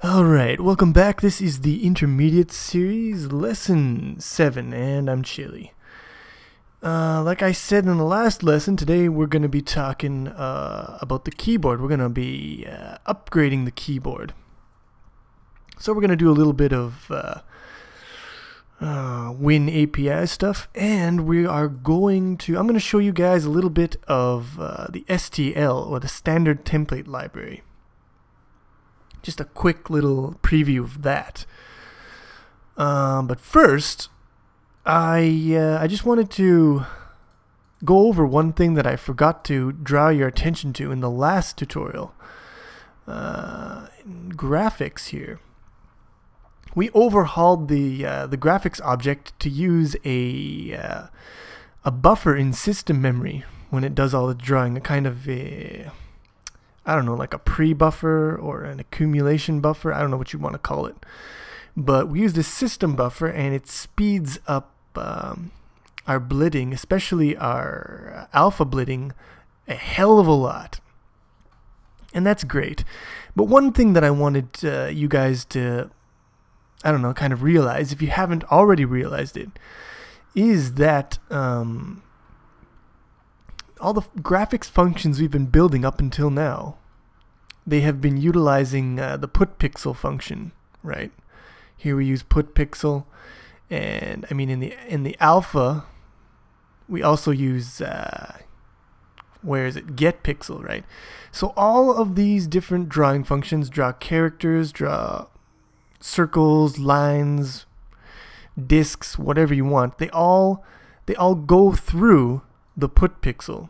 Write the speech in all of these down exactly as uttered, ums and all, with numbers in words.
Alright, welcome back. This is the Intermediate Series, Lesson seven, and I'm Chili. Uh, like I said in the last lesson, today we're going to be talking uh, about the keyboard. We're going to be uh, upgrading the keyboard. So we're going to do a little bit of uh, uh, Win A P I stuff, and we are going to, I'm going to show you guys a little bit of uh, the S T L, or the Standard Template Library. Just a quick little preview of that. Um, but first, I uh, I just wanted to go over one thing that I forgot to draw your attention to in the last tutorial. Uh, graphics here. We overhauled the uh, the graphics object to use a uh, a buffer in system memory when it does all the drawing. A kind of a I don't know, like a pre-buffer or an accumulation buffer. I don't know what you want to call it. But we use this system buffer, and it speeds up um, our blitting, especially our alpha blitting, a hell of a lot. And that's great. But one thing that I wanted uh, you guys to, I don't know, kind of realize, if you haven't already realized it, is that Um, all the graphics functions we've been building up until now, they have been utilizing uh, the putPixel function, right? Here we use putPixel, and I mean in the in the alpha, we also use uh, where is it? getPixel, right? So all of these different drawing functions, draw characters, draw circles, lines, discs, whatever you want. They all they all go through the putPixel.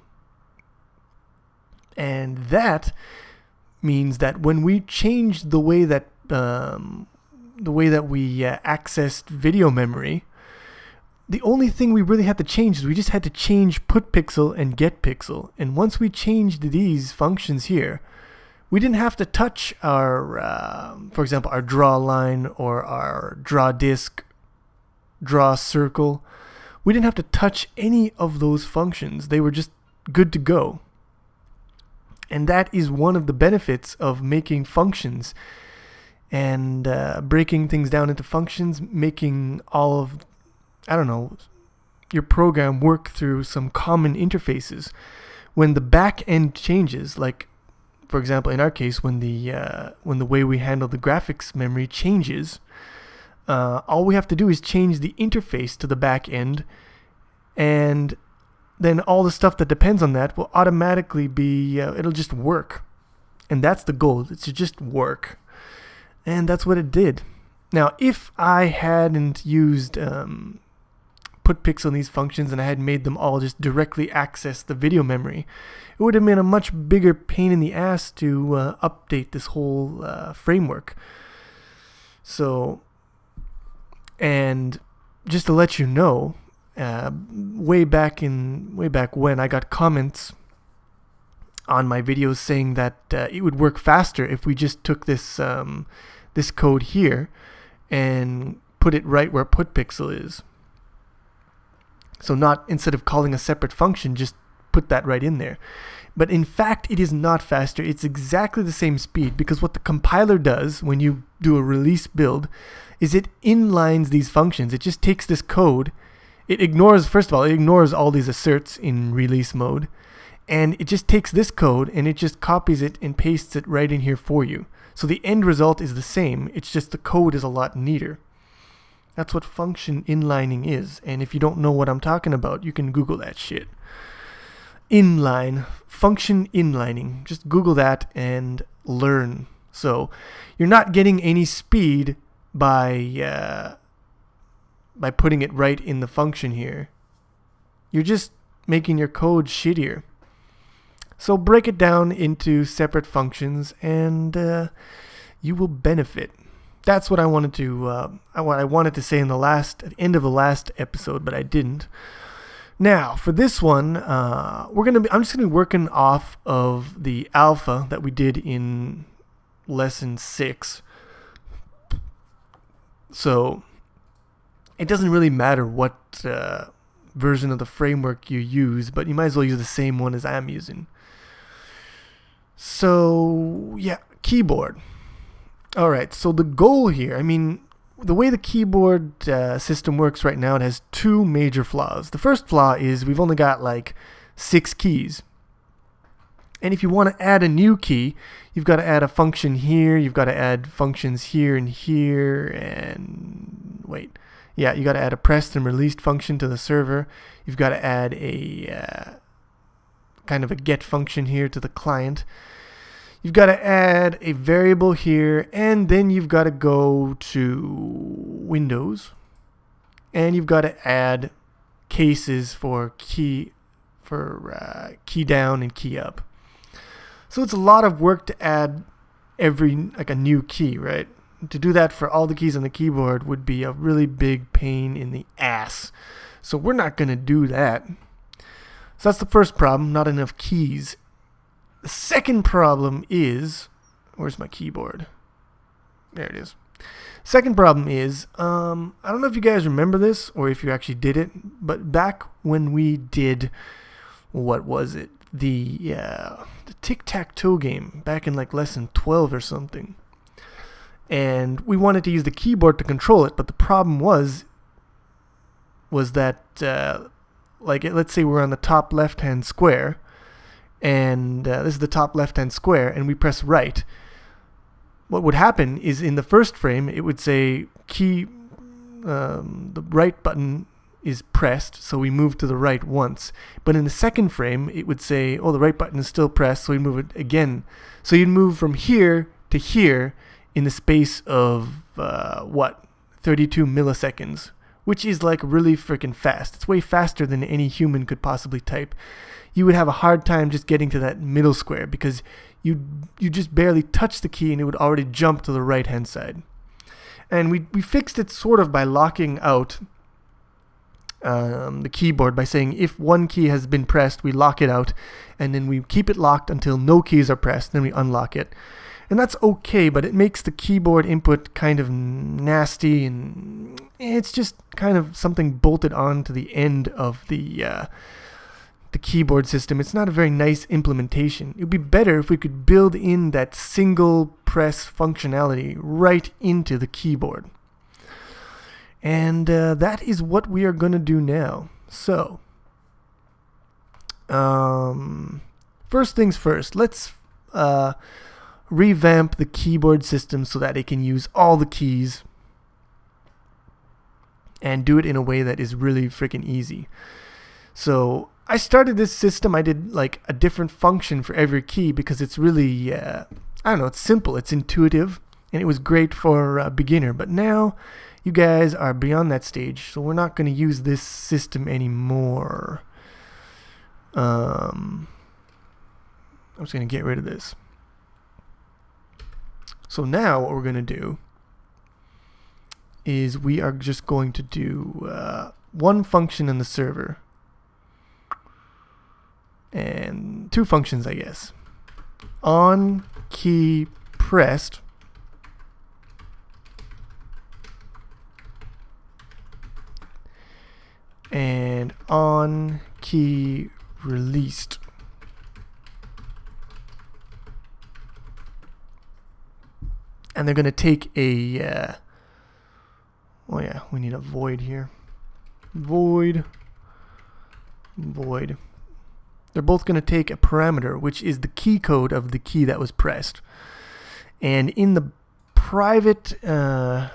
And that means that when we change the way that um, the way that we uh, accessed video memory, the only thing we really had to change is we just had to change putPixel and getPixel. And once we changed these functions here, we didn't have to touch our, uh, for example, our draw line or our draw disk, draw circle. We didn't have to touch any of those functions. They were just good to go. And that is one of the benefits of making functions and uh, breaking things down into functions, making all of, I don't know, your program work through some common interfaces. When the back end changes, like, for example, in our case, when the uh, when the way we handle the graphics memory changes, uh, all we have to do is change the interface to the back end, and then all the stuff that depends on that will automatically be, uh, it'll just work. And that's the goal, it's to just work. And that's what it did. Now, if I hadn't used um, putPixel in these functions and I had made them all just directly access the video memory, it would have been a much bigger pain in the ass to uh, update this whole uh, framework. So, and just to let you know, Uh, way back in way back when I got comments on my videos saying that uh, it would work faster if we just took this um, this code here and put it right where putPixel is. So not, instead of calling a separate function, just put that right in there. But in fact, it is not faster. It's exactly the same speed, because what the compiler does when you do a release build is it inlines these functions. It just takes this code. It ignores, first of all, it ignores all these asserts in release mode, and it just takes this code and it just copies it and pastes it right in here for you. So the end result is the same, it's just the code is a lot neater. That's what function inlining is, and if you don't know what I'm talking about, you can Google that shit. Inline, function inlining, just Google that and learn. So you're not getting any speed by uh, by putting it right in the function here. You're just making your code shittier. So break it down into separate functions, and uh, you will benefit. That's what I wanted to uh, what I wanted to say in the last at the end of the last episode, but I didn't. Now for this one, uh, we're gonna be, I'm just gonna be working off of the alpha that we did in lesson six. So it doesn't really matter what uh, version of the framework you use, but you might as well use the same one as I'm using. So, yeah, keyboard. All right, so the goal here, I mean, the way the keyboard uh, system works right now, it has two major flaws. The first flaw is we've only got like six keys. And if you want to add a new key, you've got to add a function here, you've got to add functions here and here, and wait. Yeah, you got to add a pressed and released function to the server. You've got to add a uh, kind of a get function here to the client. You've got to add a variable here, and then you've got to go to Windows, and you've got to add cases for key for uh, key down and key up. So it's a lot of work to add every like a new key, right? To do that for all the keys on the keyboard would be a really big pain in the ass. So we're not going to do that. So that's the first problem, not enough keys. The second problem is, where's my keyboard? There it is. Second problem is, um, I don't know if you guys remember this or if you actually did it, but back when we did, what was it? The, uh, the tic-tac-toe game back in like lesson twelve or something. And we wanted to use the keyboard to control it, but the problem was, was that, uh, like, let's say we're on the top left-hand square, and uh, this is the top left-hand square, and we press right. What would happen is in the first frame, it would say key, um, the right button is pressed, so we move to the right once. But in the second frame, it would say, oh, the right button is still pressed, so we move it again. So you'd move from here to here in the space of, uh, what, thirty-two milliseconds, which is like really freaking fast. It's way faster than any human could possibly type. You would have a hard time just getting to that middle square because you you just barely touch the key and it would already jump to the right hand side. And we, we fixed it sort of by locking out um, the keyboard by saying if one key has been pressed, we lock it out, and then we keep it locked until no keys are pressed, then we unlock it. And that's okay, but it makes the keyboard input kind of nasty, and it's just kind of something bolted on to the end of the uh, the keyboard system. It's not a very nice implementation. It would be better if we could build in that single press functionality right into the keyboard. And uh, that is what we are going to do now. So, um, first things first, let's uh, revamp the keyboard system so that it can use all the keys and do it in a way that is really freaking easy. So I started this system, I did like a different function for every key because it's really, uh, I don't know, it's simple, it's intuitive, and it was great for a beginner. But now you guys are beyond that stage, so we're not going to use this system anymore. Um, I'm just going to get rid of this. So now what we're going to do is we are just going to do uh, one function in the server. And two functions, I guess. On key pressed and on key released. And they're going to take a uh, oh yeah, we need a void here. Void void. They're both going to take a parameter, which is the key code of the key that was pressed. And in the private uh,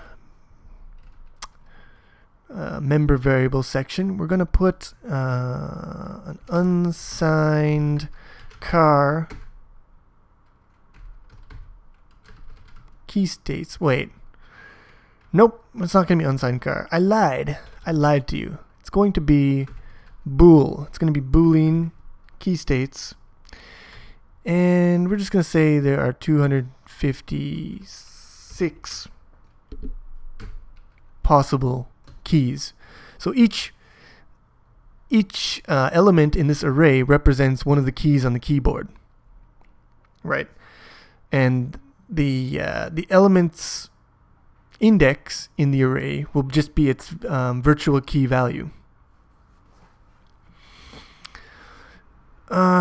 uh, member variable section, we're going to put uh, an unsigned car key states. Wait. Nope, it's not going to be unsigned car. I lied. I lied to you. It's going to be bool. It's going to be boolean key states, and we're just going to say there are two hundred fifty-six possible keys. So each each uh, element in this array represents one of the keys on the keyboard, right? And the uh, the elements index in the array will just be its um, virtual key value.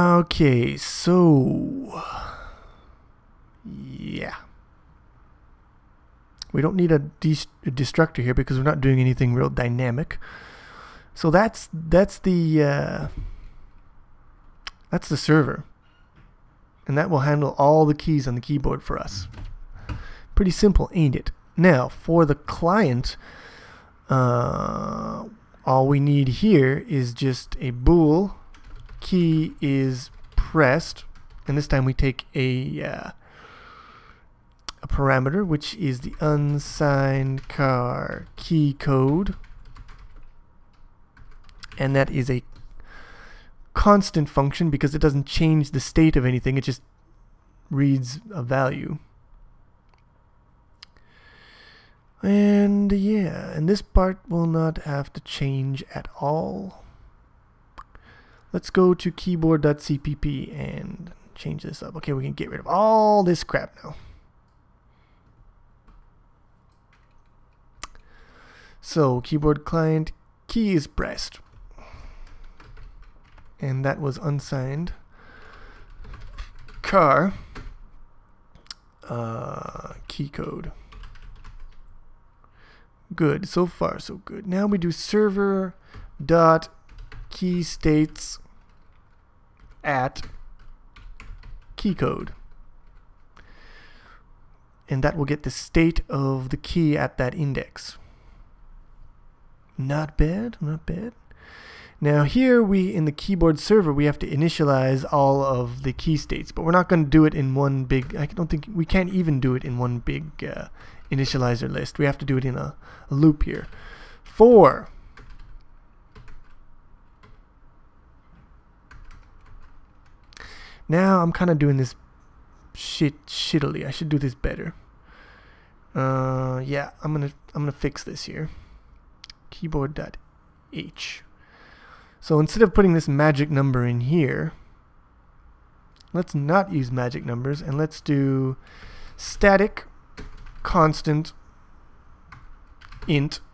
Okay, so yeah. We don't need a, de- a destructor here because we're not doing anything real dynamic. So that's that's the uh, that's the server, and that will handle all the keys on the keyboard for us. Pretty simple, ain't it? Now for the client, uh, all we need here is just a bool. Key is pressed, and this time we take a uh, a parameter, which is the unsigned car key code, and that is a constant function because it doesn't change the state of anything, it just reads a value. And yeah, and this part will not have to change at all. Let's go to keyboard.cpp and change this up. Okay, we can get rid of all this crap now. So keyboard client key is pressed, and that was unsigned car uh, key code. Good, so far so good. Now we do server dot key states at key code, and that will get the state of the key at that index. Not bad, not bad. Now here we, in the keyboard server, we have to initialize all of the key states, but we're not going to do it in one big, I don't think, we can't even do it in one big uh, initializer list. We have to do it in a, a loop here. For now I'm kind of doing this shit shittily. I should do this better. Uh, yeah, I'm gonna I'm gonna fix this here. Keyboard.h. So instead of putting this magic number in here, let's not use magic numbers and let's do static constant int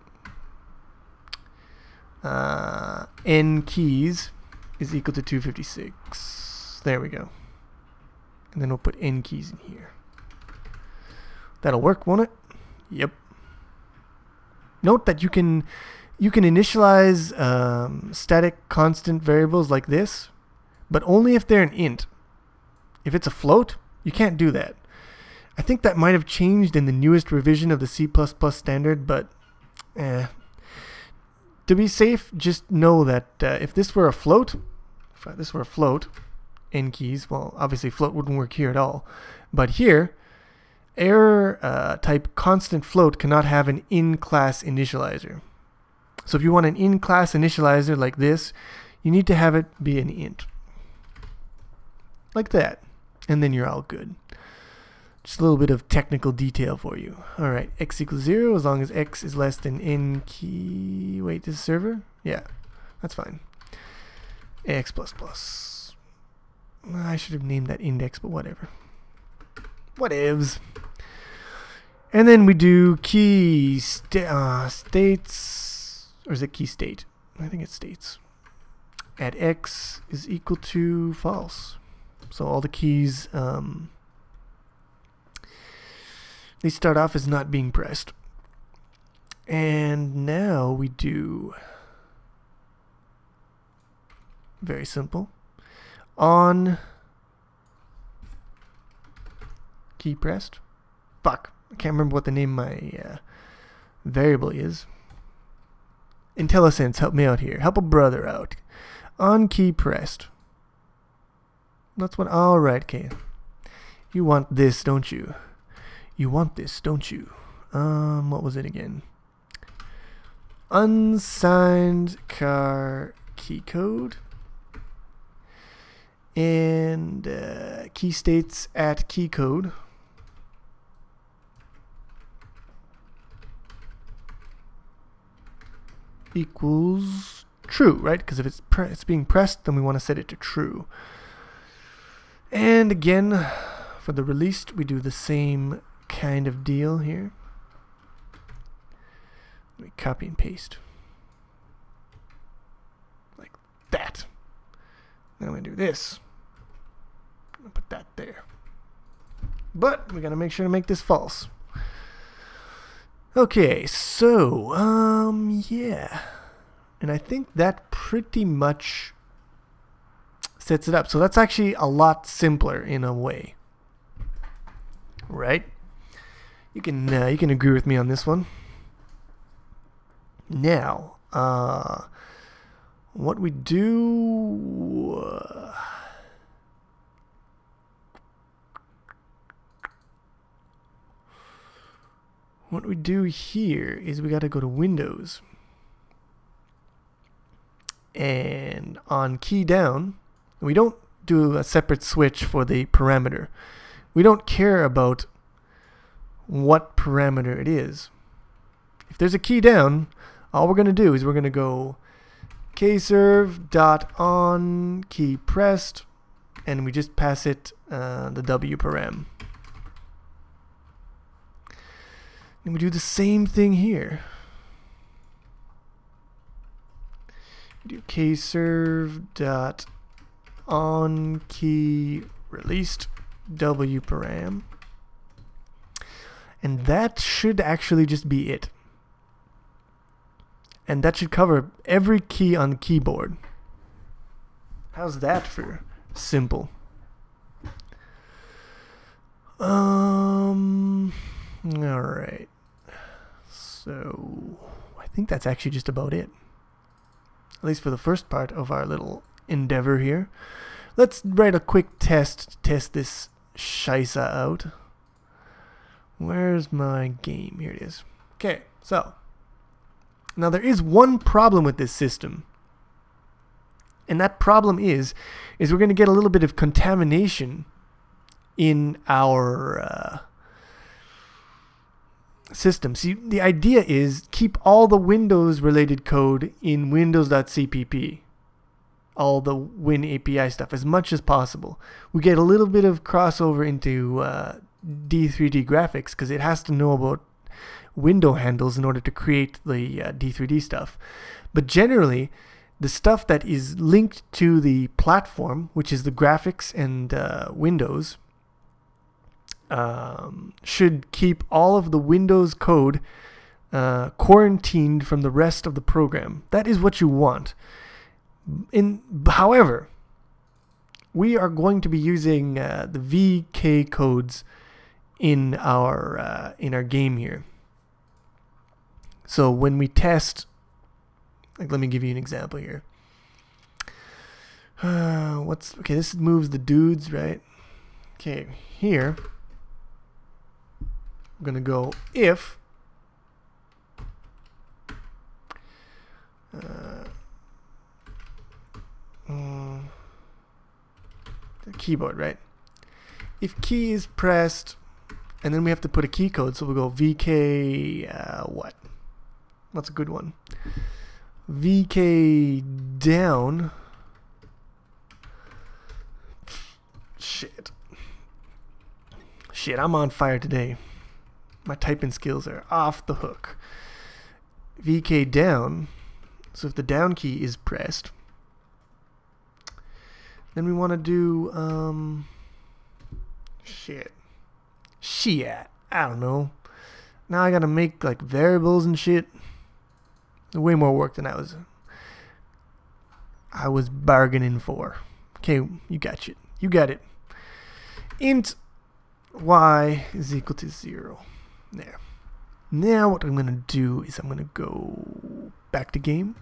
uh, n keys is equal to two fifty-six. There we go. And then we'll put n keys in here. That'll work, won't it? Yep. Note that you can you can initialize um, static constant variables like this, but only if they're an int. If it's a float, you can't do that. I think that might have changed in the newest revision of the C plus plus standard, but eh. To be safe, just know that uh, if this were a float, if this were a float, n keys, well, obviously float wouldn't work here at all, but here, error uh, type constant float cannot have an in-class initializer. So if you want an in-class initializer like this, you need to have it be an int. Like that. And then you're all good. Just a little bit of technical detail for you. Alright, x equals zero as long as x is less than n key... Wait, this is server? Yeah, that's fine. X plus plus. I should have named that index, but whatever. Whatevs. And then we do key sta uh, states, or is it key state? I think it's states. At x is equal to false. So all the keys, um, they start off as not being pressed. And now we do, very simple, on key pressed. Fuck, I can't remember what the name of my uh, variable is. IntelliSense, help me out here. Help a brother out. On key pressed. That's what, alright, okay. You want this, don't you? You want this, don't you? Um, what was it again? Unsigned car key code. And uh, key states at key code. Equals true, right? Because if it's pre it's being pressed, then we want to set it to true. And again, for the released, we do the same kind of deal here. We copy and paste like that. Then I'm gonna do this. I'm gonna put that there. But we gotta make sure to make this false. Okay, so, um, yeah. And I think that pretty much sets it up. So that's actually a lot simpler in a way. Right? You can uh, you can agree with me on this one. Now, uh, what we do... Uh, what we do here is we got to go to Windows. And on key down, we don't do a separate switch for the parameter. We don't care about what parameter it is. If there's a key down, all we're going to do is we're going to go kserve dot on key pressed, and we just pass it uh, the W param. And we do the same thing here. We do kserve dot on key released W param, and that should actually just be it. And that should cover every key on the keyboard. How's that for simple? Um, all right. So I think that's actually just about it. At least for the first part of our little endeavor here. Let's write a quick test to test this shisa out. Where's my game? Here it is. Okay, so now there is one problem with this system. And that problem is, is we're going to get a little bit of contamination in our uh, system. See, the idea is keep all the Windows related code in windows dot c p p. All the Win A P I stuff as much as possible. We get a little bit of crossover into uh, D three D graphics because it has to know about window handles in order to create the uh, D three D stuff. But generally, the stuff that is linked to the platform, which is the graphics and uh, Windows, um, should keep all of the Windows code uh, quarantined from the rest of the program. That is what you want. In, however, we are going to be using uh, the V K codes in our uh, in our game here. So when we test, like, let me give you an example here. Uh, what's okay? This moves the dudes, right? Okay, here I'm gonna go if. Uh, um, the keyboard, right? If key is pressed, and then we have to put a key code, so we'll go V K. Uh, what? What's a good one? V K down. Shit. Shit, I'm on fire today. My typing skills are off the hook. V K down. So if the down key is pressed, then we want to do, um, shit. Shit. I don't know. Now I got to make like variables and shit. Way more work than I was I was bargaining for. Okay, you got it. You got it. Int y is equal to zero. There. Now what I'm going to do is I'm going to go back to game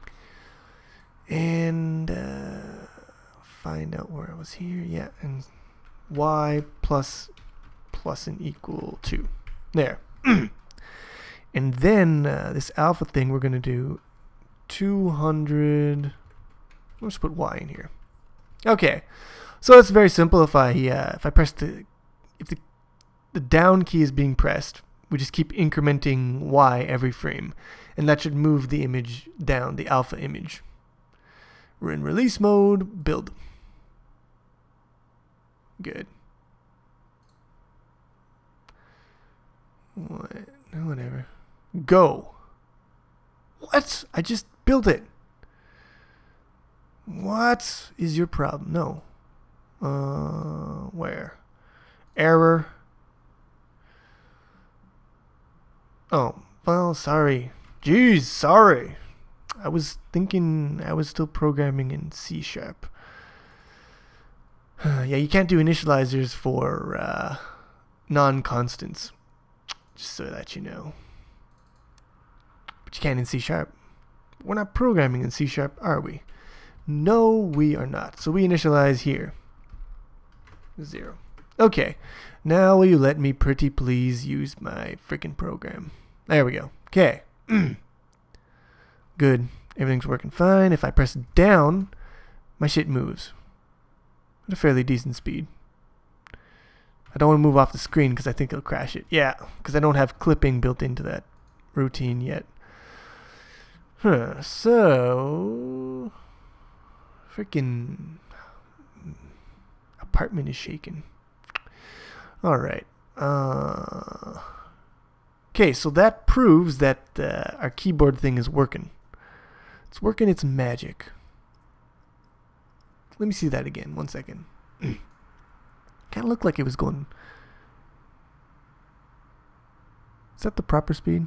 and uh, find out where I was here. Yeah, and y plus plus and equal to. There. And then uh, this alpha thing, we're going to do two hundred. Let's put y in here. Okay, so it's very simple. If I uh, if I press the if the the down key is being pressed, we just keep incrementing y every frame, and that should move the image down, the alpha image. We're in release mode. Build. Good. What? Whatever. Go. What? I just built it. What is your problem? No. Uh, where? Error. Oh, Well, sorry. Jeez, sorry. I was thinking I was still programming in C sharp. Yeah, you can't do initializers for uh, non-constants. Just so that you know. But you can in C sharp. We're not programming in C sharp, are we? No, we are not. So we initialize here. Zero. Okay. Now will you let me pretty please use my freaking program? There we go. Okay. Good. Everything's working fine. If I press down, my shit moves at a fairly decent speed. I don't want to move off the screen because I think it'll crash it. Yeah, because I don't have clipping built into that routine yet. Huh. So, freaking apartment is shaking. All right. Uh, okay, so that proves that uh, our keyboard thing is working. It's working its magic. Let me see that again. One second. Kind of looked like it was going. Is that the proper speed?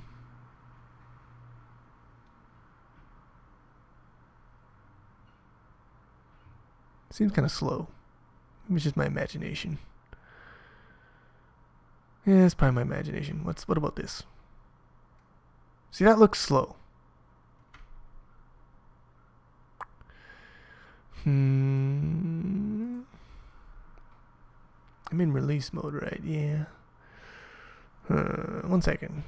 Seems kind of slow. Maybe it's just my imagination. Yeah, it's probably my imagination. What's what about this? See, that looks slow. Hmm. I'm in release mode, right? Yeah. Uh, one second.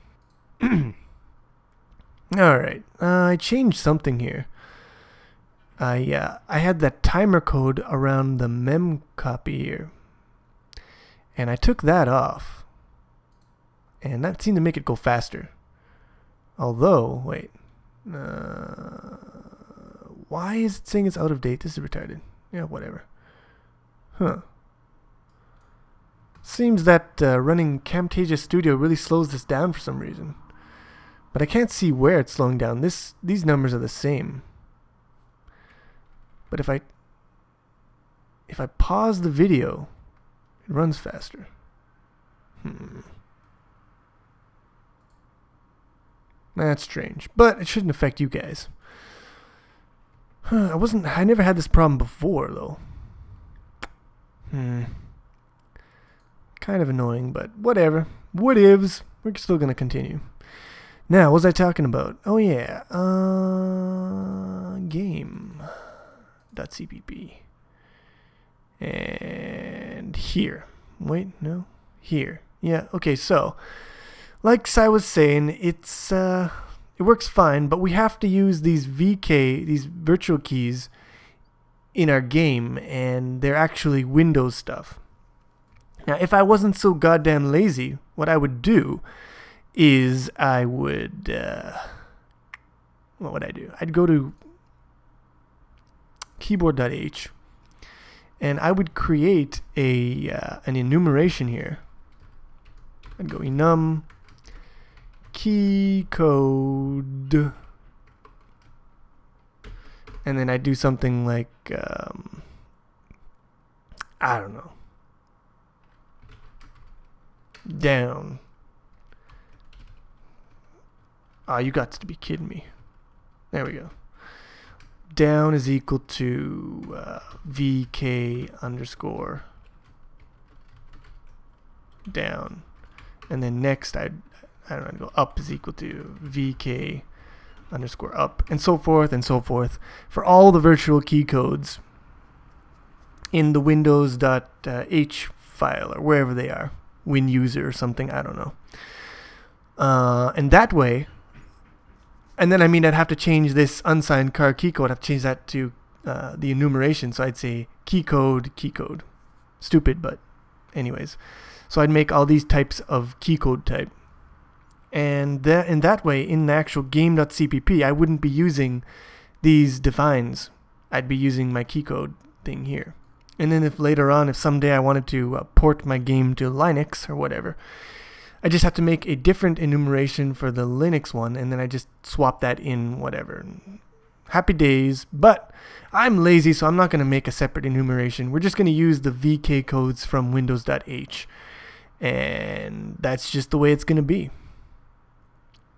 All right. Uh, I changed something here. I uh, I had that timer code around the mem copy here, and I took that off, and that seemed to make it go faster. Although, wait, uh, why is it saying it's out of date? This is retarded. Yeah, whatever. Huh. Seems that uh, running Camtasia Studio really slows this down for some reason, but I can't see where it's slowing down. This these numbers are the same. But if I if I pause the video, it runs faster. Hmm. That's strange, but it shouldn't affect you guys. Huh, I wasn't I never had this problem before though. Hmm. Kind of annoying, but whatever. What ifs? We're still gonna continue. Now, what was I talking about? Oh yeah, uh, game. .cpp and here. Wait, no, here. Yeah. Okay. So, like I was saying, it's uh, it works fine, but we have to use these V K, these virtual keys, in our game, and they're actually Windows stuff. Now, if I wasn't so goddamn lazy, what I would do is I would uh, what would I do? I'd go to keyboard.h and I would create a uh, an enumeration here. I'd go enum key code, and then I'd do something like um, I don't know, down. Ah, oh, you got to be kidding me. There we go. Down is equal to uh, vk underscore down, and then next I'd I don't know, I'd go up is equal to vk underscore up, and so forth and so forth for all the virtual key codes in the windows.h file or wherever they are, WinUser or something, I don't know. Uh, and that way. And then, I mean, I'd have to change this unsigned car key code. I'd have to change that to uh, the enumeration. So I'd say key code, key code. Stupid, but anyways. So I'd make all these types of key code type. And that, in that way, in the actual game.cpp, I wouldn't be using these defines. I'd be using my key code thing here. And then if later on, if someday I wanted to uh, port my game to Linux or whatever, I just have to make a different enumeration for the Linux one, and then I just swap that in whatever. Happy days, but I'm lazy, so I'm not going to make a separate enumeration. We're just going to use the V K codes from windows.h, and that's just the way it's going to be.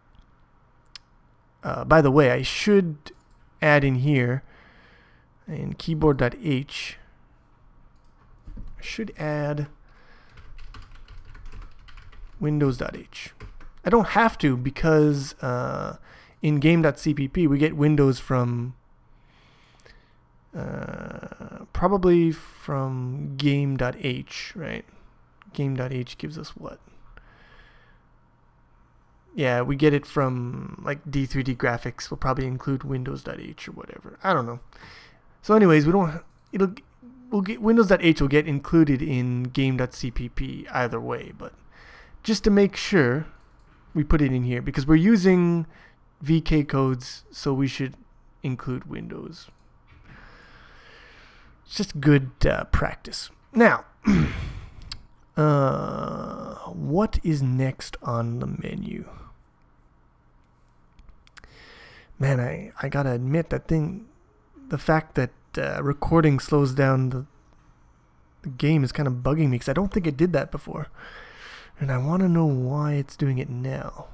Uh, by the way, I should add in here in keyboard.h, I should add windows.h. I don't have to because uh, in game.cpp we get windows from uh, probably from game.h, right? Game.h gives us what? Yeah, we get it from like D three D graphics. Will probably include windows.h or whatever. I don't know. So anyways, we don't it'll we'll get windows.h will get included in game.cpp either way, but just to make sure we put it in here because we're using V K codes, so we should include Windows. It's just good uh, practice. Now, uh, what is next on the menu? Man, I, I gotta admit that thing, the fact that uh, recording slows down the, the game is kind of bugging me because I don't think it did that before. And I want to know why it's doing it now.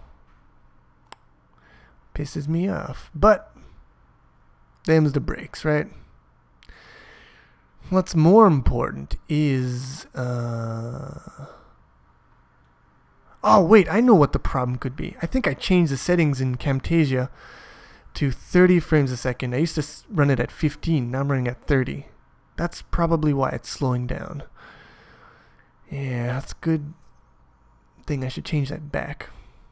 Pisses me off. But, them's the breaks, right? What's more important is... Uh... Oh, wait, I know what the problem could be. I think I changed the settings in Camtasia to thirty frames a second. I used to run it at fifteen. Now I'm running at thirty. That's probably why it's slowing down. Yeah, that's good thing. I should change that back.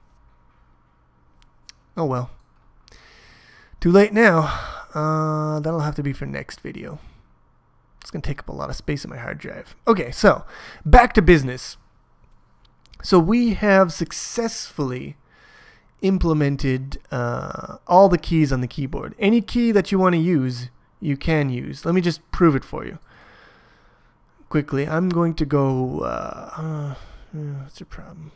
Oh well. Too late now. Uh, that'll have to be for next video. It's going to take up a lot of space in my hard drive. Okay, so back to business. So we have successfully implemented uh, all the keys on the keyboard. Any key that you want to use, you can use. Let me just prove it for you. Quickly, I'm going to go... Uh, uh, what's the problem?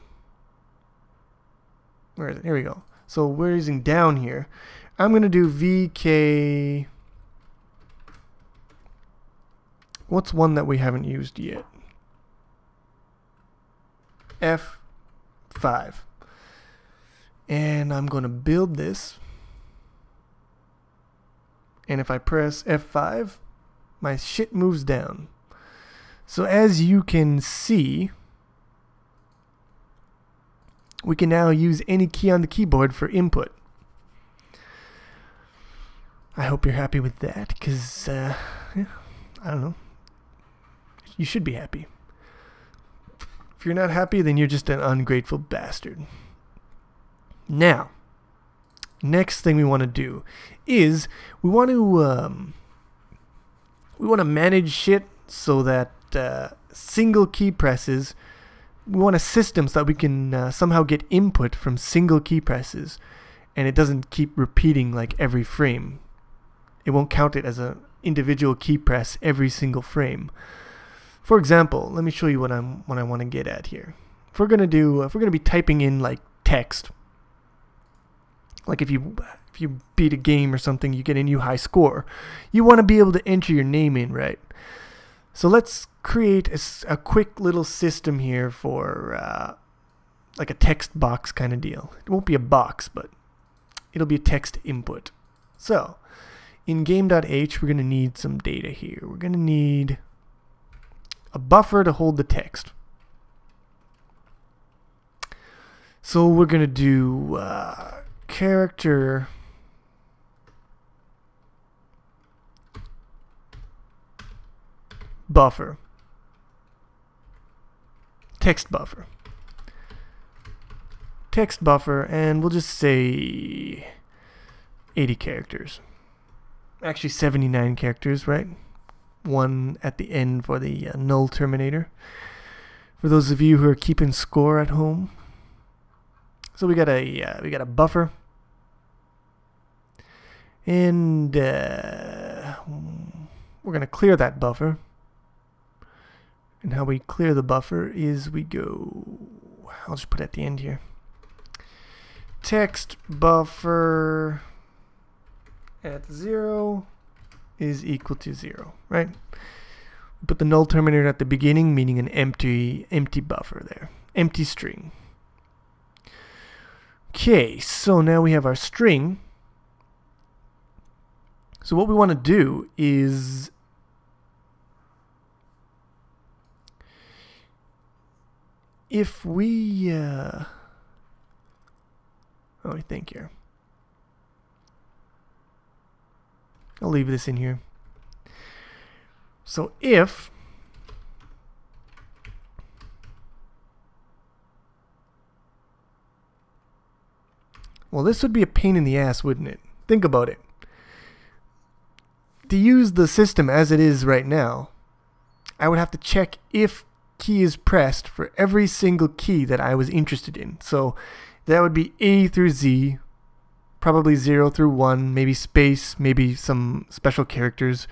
Where is it? Here we go. So we're using down here. I'm going to do V K... What's one that we haven't used yet? F five. And I'm going to build this. And if I press F five, my shit moves down. So as you can see, we can now use any key on the keyboard for input. I hope you're happy with that, because, uh, yeah, I don't know. You should be happy. If you're not happy, then you're just an ungrateful bastard. Now, next thing we want to do is we want to um, we want to manage shit so that uh, single key presses. We want a system so that we can uh, somehow get input from single key presses, and it doesn't keep repeating like every frame. It won't count it as an individual key press every single frame. For example, let me show you what I'm what I want to get at here. If we're gonna do, if we're gonna be typing in like text, like if you if you beat a game or something, you get a new high score. You want to be able to enter your name in, right? So let's create a, a quick little system here for uh, like a text box kind of deal. It won't be a box, but it'll be a text input. So in game.h, we're gonna need some data here. We're gonna need a buffer to hold the text. So we're gonna do uh, character buffer, text buffer, text buffer, and we'll just say eighty characters. Actually seventy-nine characters, right? One at the end for the uh, null terminator. For those of you who are keeping score at home. So we got a uh, we got a buffer, and uh, we're gonna clear that buffer. And how we clear the buffer is we go. I'll just put it at the end here. Text buffer at zero is equal to zero, right? We put the null terminator at the beginning, meaning an empty empty buffer there, empty string. Okay, so now we have our string, So what we want to do is if we uh, let me think here. I'll leave this in here. So if well, this would be a pain in the ass, wouldn't it? Think about it. To use the system as it is right now, I would have to check if key is pressed for every single key that I was interested in. So that would be A through Z, probably zero through one, maybe space, maybe some special characters.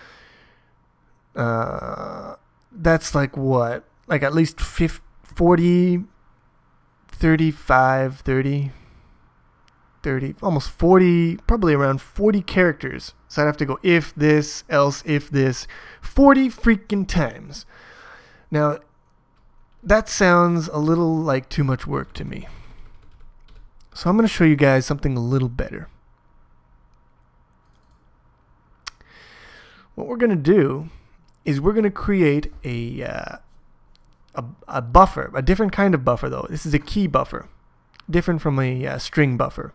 Uh, that's like what? Like at least fifty, forty, thirty-five, thirty, thirty, almost forty, probably around forty characters. So I'd have to go if this, else if this, forty freaking times. Now, that sounds a little like too much work to me. So I'm going to show you guys something a little better. What we're going to do is we're going to create a, uh, a, a buffer, a different kind of buffer though. This is a key buffer, different from a uh, string buffer.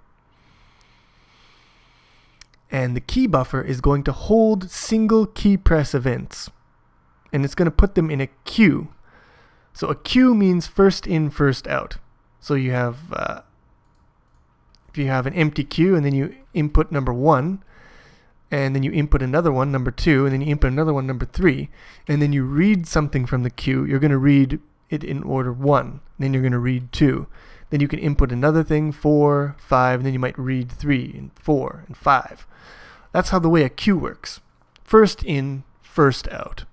And the key buffer is going to hold single key press events. And it's going to put them in a queue. So a queue means first in, first out. So you have, uh, if you have an empty queue and then you input number one, and then you input another one, number two, and then you input another one, number three, and then you read something from the queue, you're going to read it in order one, then you're going to read two. Then you can input another thing, four, five, and then you might read three, and four, and five. That's how the way a queue works. First in, first out.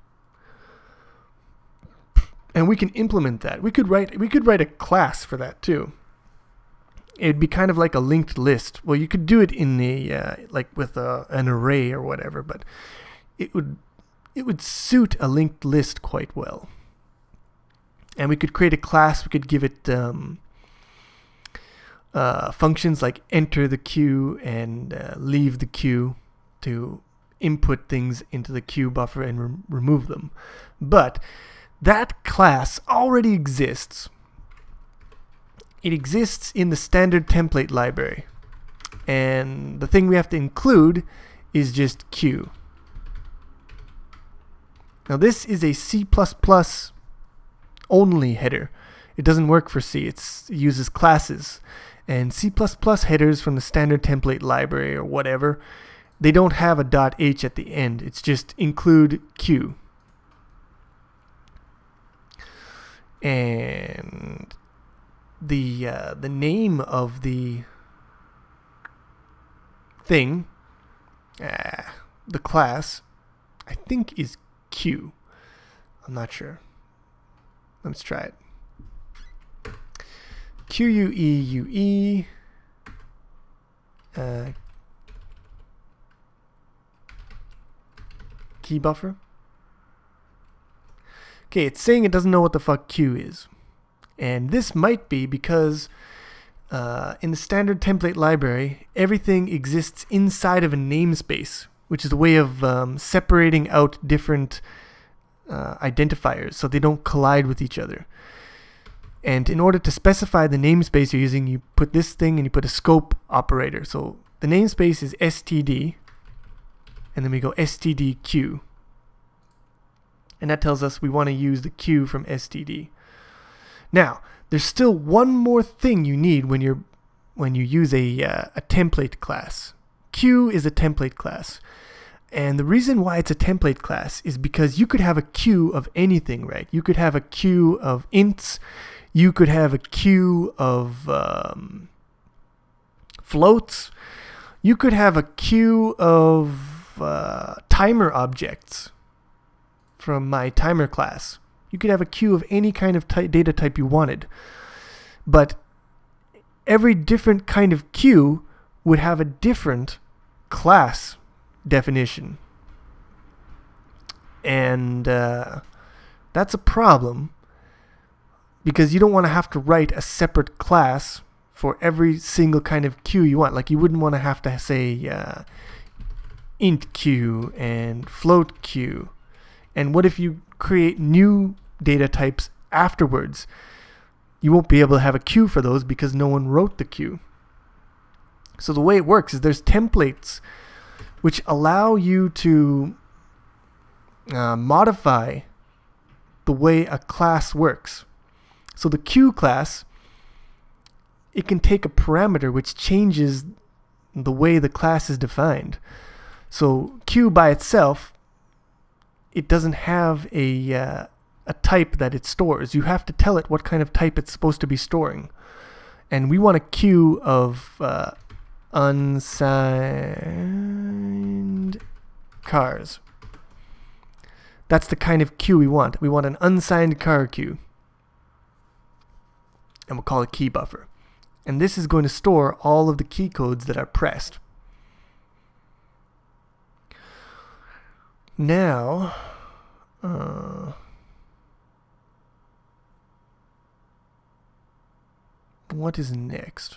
And we can implement that. We could write we could write a class for that too. It'd be kind of like a linked list. Well, you could do it in a uh, like with a, an array or whatever, but it would it would suit a linked list quite well. And we could create a class. We could give it um, uh, functions like enter the queue and uh, leave the queue to input things into the queue buffer and re remove them. But that class already exists. It exists in the standard template library. And the thing we have to include is just queue. Now this is a C plus plus only header. It doesn't work for C. It's, it uses classes. And C plus plus headers from the standard template library or whatever, they don't have a .h at the end. It's just include queue. And the uh, the name of the thing, uh, the class, I think is queue. I'm not sure. Let's try it. Q U E U E. Uh, key buffer. Okay, it's saying it doesn't know what the fuck queue is. And this might be because uh, in the standard template library, everything exists inside of a namespace, which is a way of um, separating out different uh, identifiers so they don't collide with each other. And in order to specify the namespace you're using, you put this thing and you put a scope operator. So the namespace is std, and then we go stdq. And that tells us we want to use the queue from std. Now, there's still one more thing you need when you're when you use a uh, a template class. Queue is a template class. And the reason why it's a template class is because you could have a queue of anything, right? You could have a queue of ints. You could have a queue of um, floats. You could have a queue of uh, timer objects from my timer class. You could have a queue of any kind of ty data type you wanted. But every different kind of queue would have a different class definition. And uh, that's a problem because you don't want to have to write a separate class for every single kind of queue you want. Like you wouldn't want to have to say uh, int q and float q? And what if you create new data types afterwards? You won't be able to have a queue for those because no one wrote the queue. So the way it works is there's templates which allow you to uh, modify the way a class works. So the queue class, it can take a parameter which changes the way the class is defined. So queue by itself, it doesn't have a uh, a type that it stores. You have to tell it what kind of type it's supposed to be storing. And we want a queue of uh, unsigned cars. That's the kind of queue we want. We want an unsigned car queue. And we'll call it key buffer. And this is going to store all of the key codes that are pressed. Now, uh, what is next?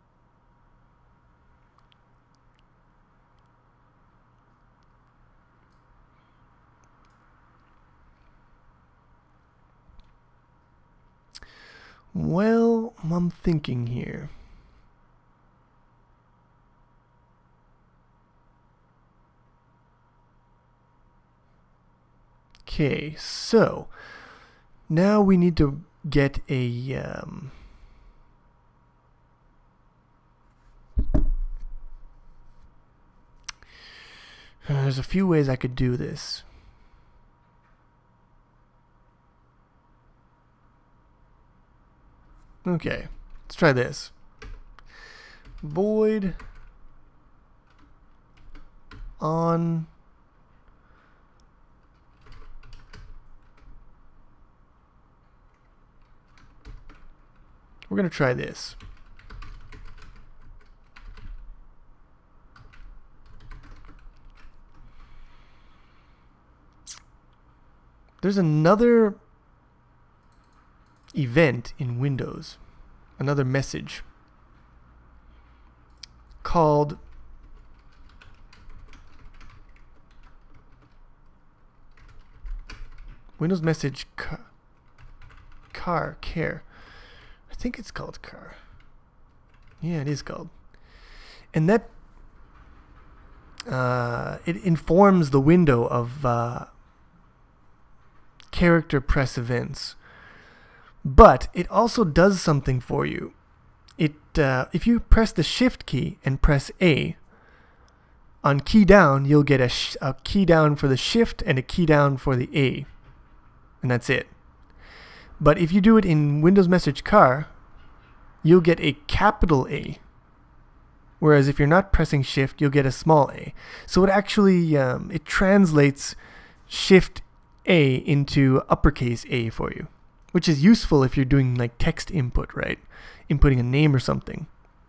Well, I'm thinking here. Okay, so now we need to get a um, there's a few ways I could do this. Okay, let's try this. Void on we're going to try this. There's another event in Windows, another message called Windows message car, car care. I think it's called car. Yeah, it is called. And that uh, it informs the window of uh, character press events. But it also does something for you. It uh, if you press the shift key and press A, on key down you'll get a, sh a key down for the shift and a key down for the A. And that's it. But if you do it in Windows Message Car, you'll get a capital A. Whereas if you're not pressing shift, you'll get a small a. So it actually um, it translates shift A into uppercase A for you, which is useful if you're doing like text input, right? Inputting a name or something.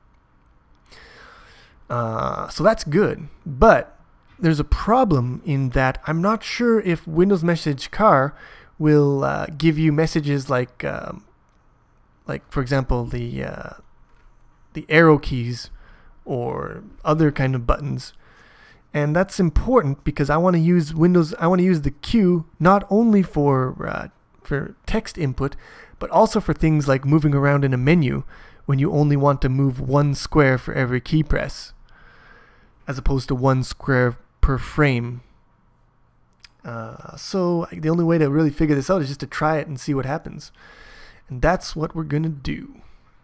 Uh, so that's good. But there's a problem in that I'm not sure if Windows Message Car will uh, give you messages like, um, like for example, the uh, the arrow keys or other kind of buttons. And that's important because I want to use Windows. I want to use the queue not only for uh, for text input, but also for things like moving around in a menu when you only want to move one square for every key press, as opposed to one square per frame. Uh, so the only way to really figure this out is just to try it and see what happens. And that's what we're going to do.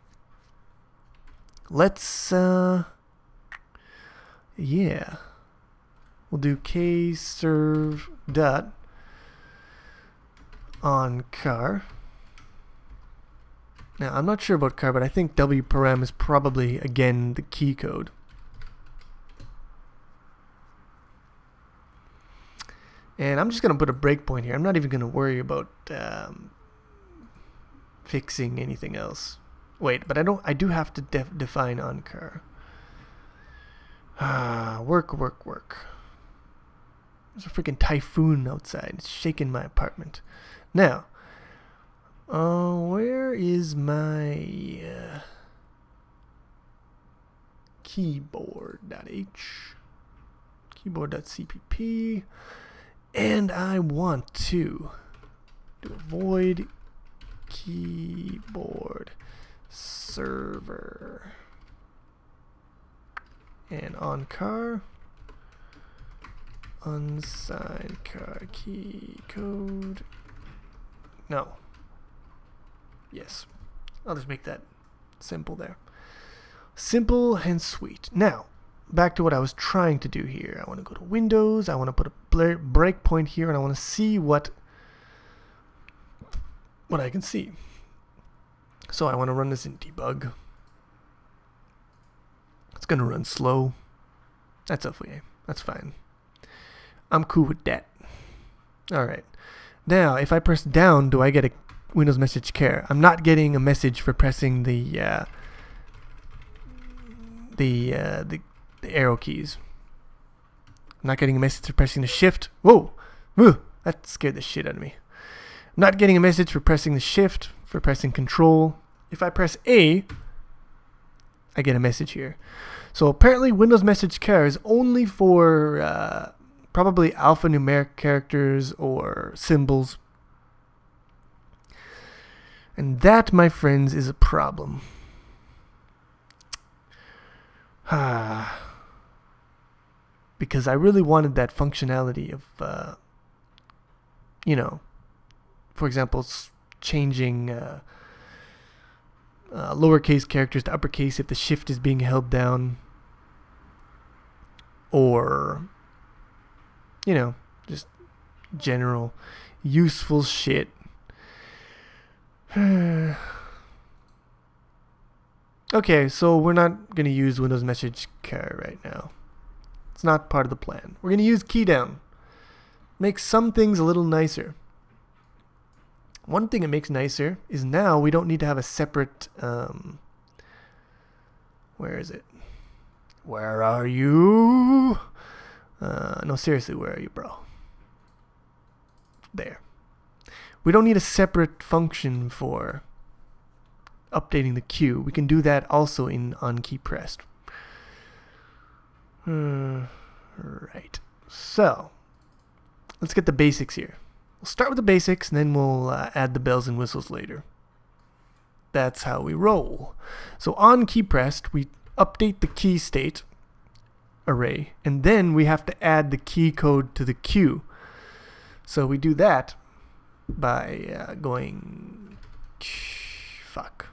Let's, uh, yeah, we'll do kserve dot on car. Now, I'm not sure about car, but I think wparam is probably, again, the key code. And I'm just going to put a breakpoint here. I'm not even going to worry about um, fixing anything else. Wait, but I don't. I do have to def define on car. Ah, work, work, work. There's a freaking typhoon outside. It's shaking my apartment. Now, uh, where is my uh, keyboard.h? keyboard.cpp, and I want to do a void keyboard server, and on car unsigned car key code. No. Yes. I'll just make that simple there. Simple and sweet. Now, back to what I was trying to do here. I want to go to Windows. I want to put a breakpoint here, and I want to see what what I can see. So I want to run this in debug. It's going to run slow. That's okay. That's fine. I'm cool with that. Alright. Now, if I press down, do I get a Windows message care? I'm not getting a message for pressing the uh, the, uh, the the arrow keys. I'm not getting a message for pressing the shift. Whoa! Whoa! That scared the shit out of me. I'm not getting a message for pressing the shift, for pressing control. If I press A, I get a message here. So apparently Windows Message Care is only for uh, probably alphanumeric characters or symbols. And that, my friends, is a problem. Ah. Because I really wanted that functionality of, uh, you know, for example, changing uh, uh, lowercase characters to uppercase if the shift is being held down. Or, you know, just general useful shit. Okay, so we're not going to use Windows Message Care right now. It's not part of the plan. We're going to use key down. Makes some things a little nicer. One thing it makes nicer is now we don't need to have a separate, um, where is it? Where are you? Uh, no, seriously, where are you, bro? There. We don't need a separate function for updating the queue. We can do that also in on key pressed. Uh, right. So, let's get the basics here. We'll start with the basics, and then we'll uh, add the bells and whistles later. That's how we roll. So on key pressed, we update the key state array, and then we have to add the key code to the queue. So we do that by uh, going fuck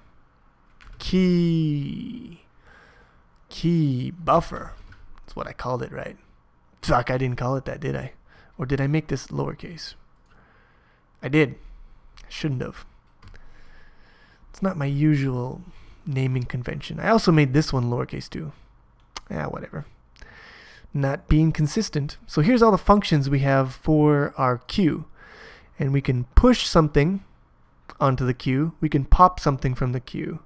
key key buffer. That's what I called it, right? Fuck, I didn't call it that, did I? Or did I make this lowercase? I did. I shouldn't have. It's not my usual naming convention. I also made this one lowercase too. Yeah, whatever. Not being consistent. So here's all the functions we have for our queue. And we can push something onto the queue. We can pop something from the queue.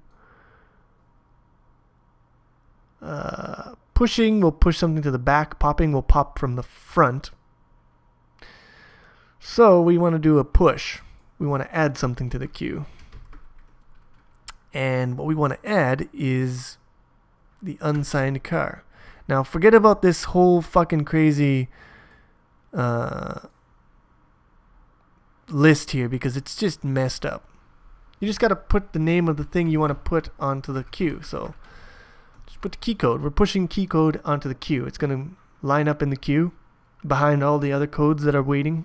Uh, pushing will push something to the back. Popping will pop from the front. So we want to do a push. We want to add something to the queue. And what we want to add is the unsigned car. Now forget about this whole fucking crazy uh, list here, because it's just messed up. You just got to put the name of the thing you want to put onto the queue. So just put the key code. We're pushing key code onto the queue. It's going to line up in the queue behind all the other codes that are waiting.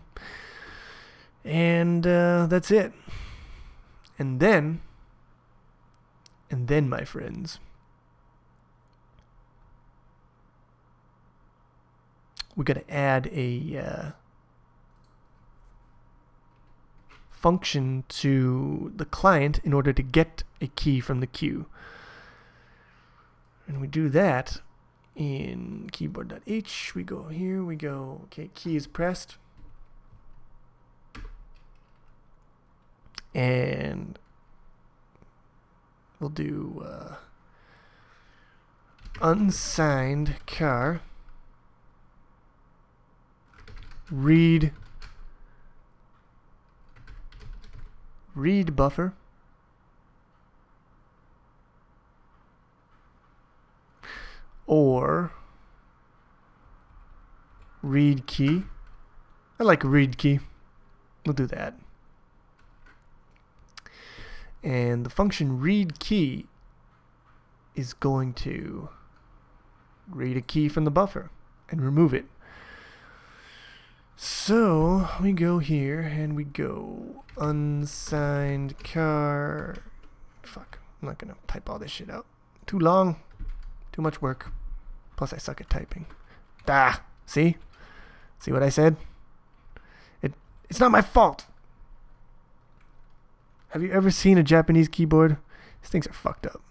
And uh, that's it. And then, and then, my friends, we got to add a uh, function to the client in order to get a key from the queue. And we do that in keyboard.h. We go here, we go, okay, key is pressed. And we'll do uh, unsigned car read read buffer or read key. I like read key. We'll do that. And the function read key is going to read a key from the buffer and remove it. So we go here and we go unsigned car. Fuck, I'm not gonna type all this shit out. Too long, too much work. Plus I suck at typing. Ah, see? See what I said? It it's not my fault. Have you ever seen a Japanese keyboard? These things are fucked up.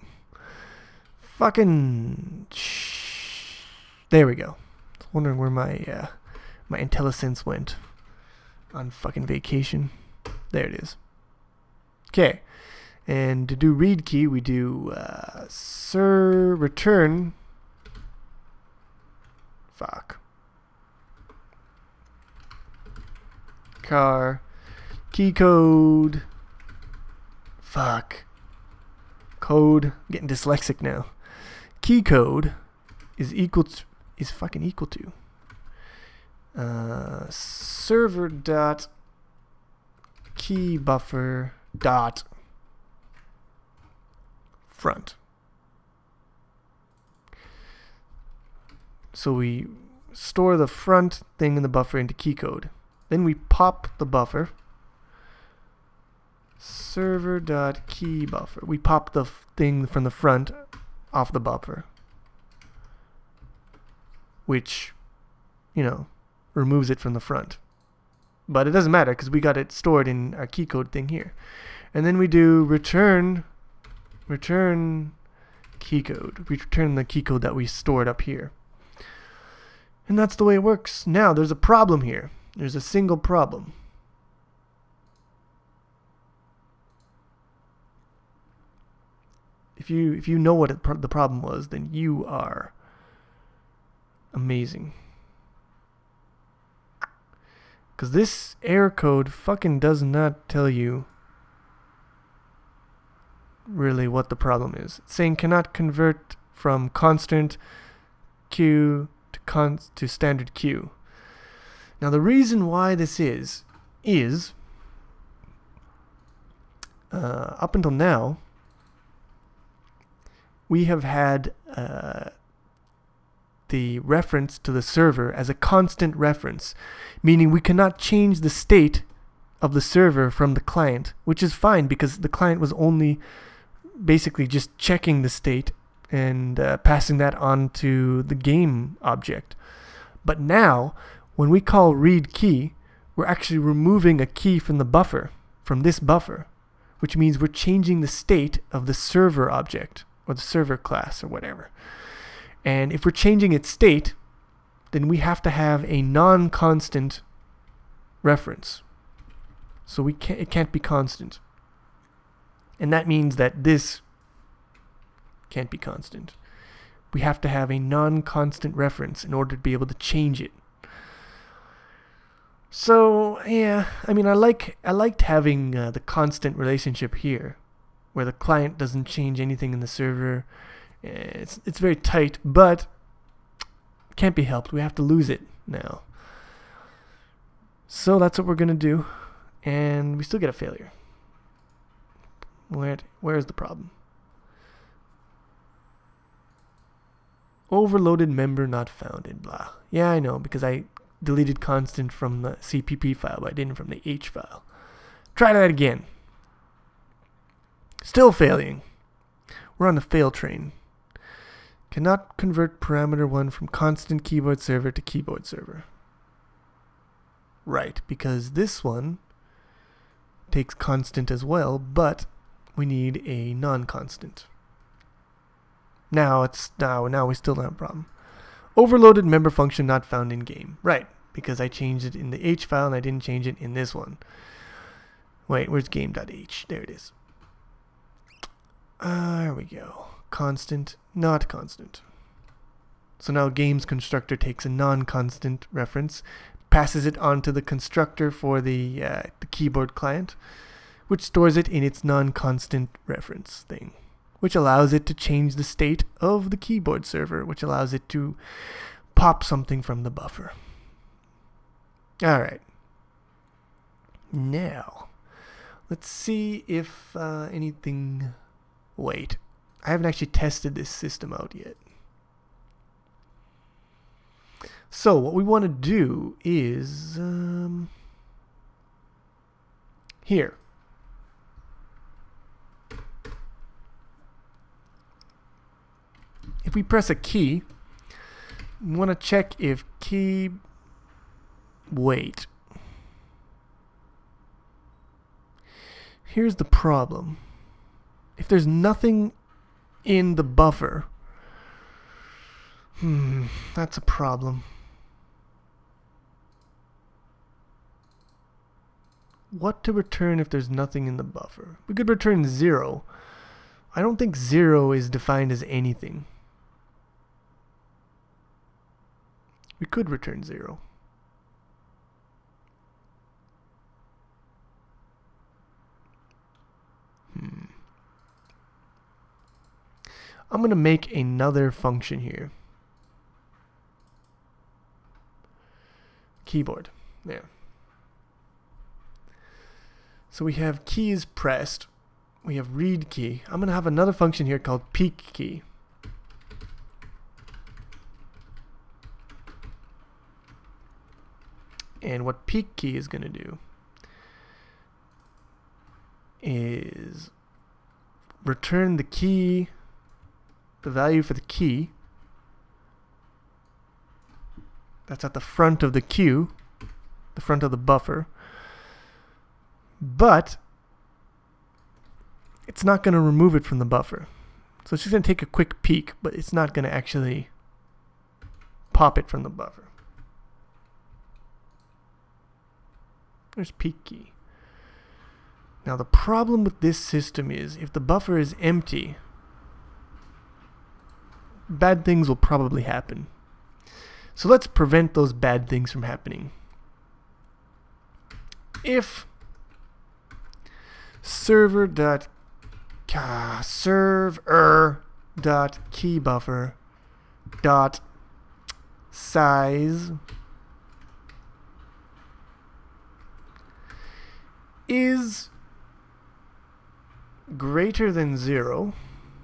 Fucking shh. There we go. I was wondering where my uh, my IntelliSense went on fucking vacation. There it is. Okay, and to do read key, we do uh, sir return. Fuck. Car key code. Fuck. Code. I'm getting dyslexic now. Key code is equal to is fucking equal to uh, server dot key buffer dot front. So we store the front thing in the buffer into key code. Then we pop the buffer. Server dot key buffer. We pop the thing from the front off the buffer, which, you know, removes it from the front. But it doesn't matter because we got it stored in our key code thing here. And then we do return return key code. We return the key code that we stored up here. And that's the way it works. Now there's a problem here. There's a single problem. If you if you know what it, the problem was, then you are amazing. Because this error code fucking does not tell you really what the problem is. It's saying cannot convert from constant Q to con to standard Q. Now the reason why this is is uh, up until now we have had uh, the reference to the server as a constant reference, meaning we cannot change the state of the server from the client, which is fine because the client was only basically just checking the state and uh, passing that on to the game object. But now, when we call read key, we're actually removing a key from the buffer, from this buffer, which means we're changing the state of the server object, or the server class, or whatever. And if we're changing its state, then we have to have a non-constant reference. So we can't, it can't be constant. And that means that this can't be constant. We have to have a non-constant reference in order to be able to change it. So yeah, I mean, I like I liked having uh, the constant relationship here, where the client doesn't change anything in the server. It's it's very tight, but can't be helped. We have to lose it now. So that's what we're gonna do, and we still get a failure. Where where's the problem? Overloaded member not founded. Blah. Yeah, I know, because I deleted constant from the C P P file, but I didn't from the H file. Try that again. Still failing. We're on the fail train. Cannot convert parameter one from constant keyboard server to keyboard server. Right, because this one takes constant as well, but we need a non-constant. Now it's now now we still don't have a problem. Overloaded member function not found in game. Right, because I changed it in the H file and I didn't change it in this one. Wait, where's game.h? There it is. Uh, there we go. Constant, not constant. So now game's constructor takes a non-constant reference, passes it onto the constructor for the uh, the keyboard client, which stores it in its non-constant reference thing, which allows it to change the state of the keyboard server, which allows it to pop something from the buffer. All right. Now, let's see if uh, anything... Wait. I haven't actually tested this system out yet. So, what we want to do is... Um, here. If we press a key, we want to check if key... Wait. Here's the problem. If there's nothing in the buffer, hmm, that's a problem. What to return if there's nothing in the buffer? We could return zero. I don't think zero is defined as anything. We could return zero. Hmm. I'm going to make another function here. Keyboard. There. So we have keys pressed. We have read key. I'm going to have another function here called peek key. And what peek key is going to do is return the key, the value for the key that's at the front of the queue, the front of the buffer, but it's not going to remove it from the buffer. So it's just going to take a quick peek, but it's not going to actually pop it from the buffer. There's peek key. Now the problem with this system is if the buffer is empty, bad things will probably happen. So let's prevent those bad things from happening. If server dot uh, server dot key buffer dot size is greater than zero,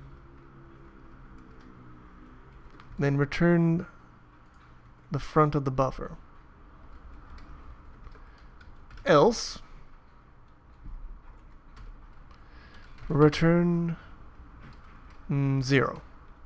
then return the front of the buffer. Else, return mm, zero.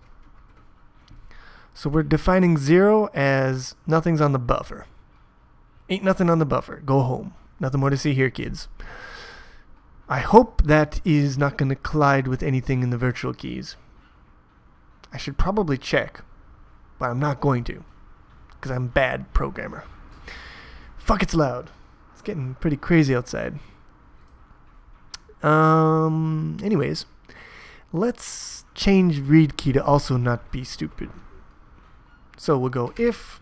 So we're defining zero as nothing's on the buffer. Ain't nothing on the buffer. Go home. Nothing more to see here, kids. I hope that is not going to collide with anything in the virtual keys. I should probably check, but I'm not going to, because I'm a bad programmer. Fuck, it's loud. It's getting pretty crazy outside. Um. Anyways, let's change read key to also not be stupid. So we'll go if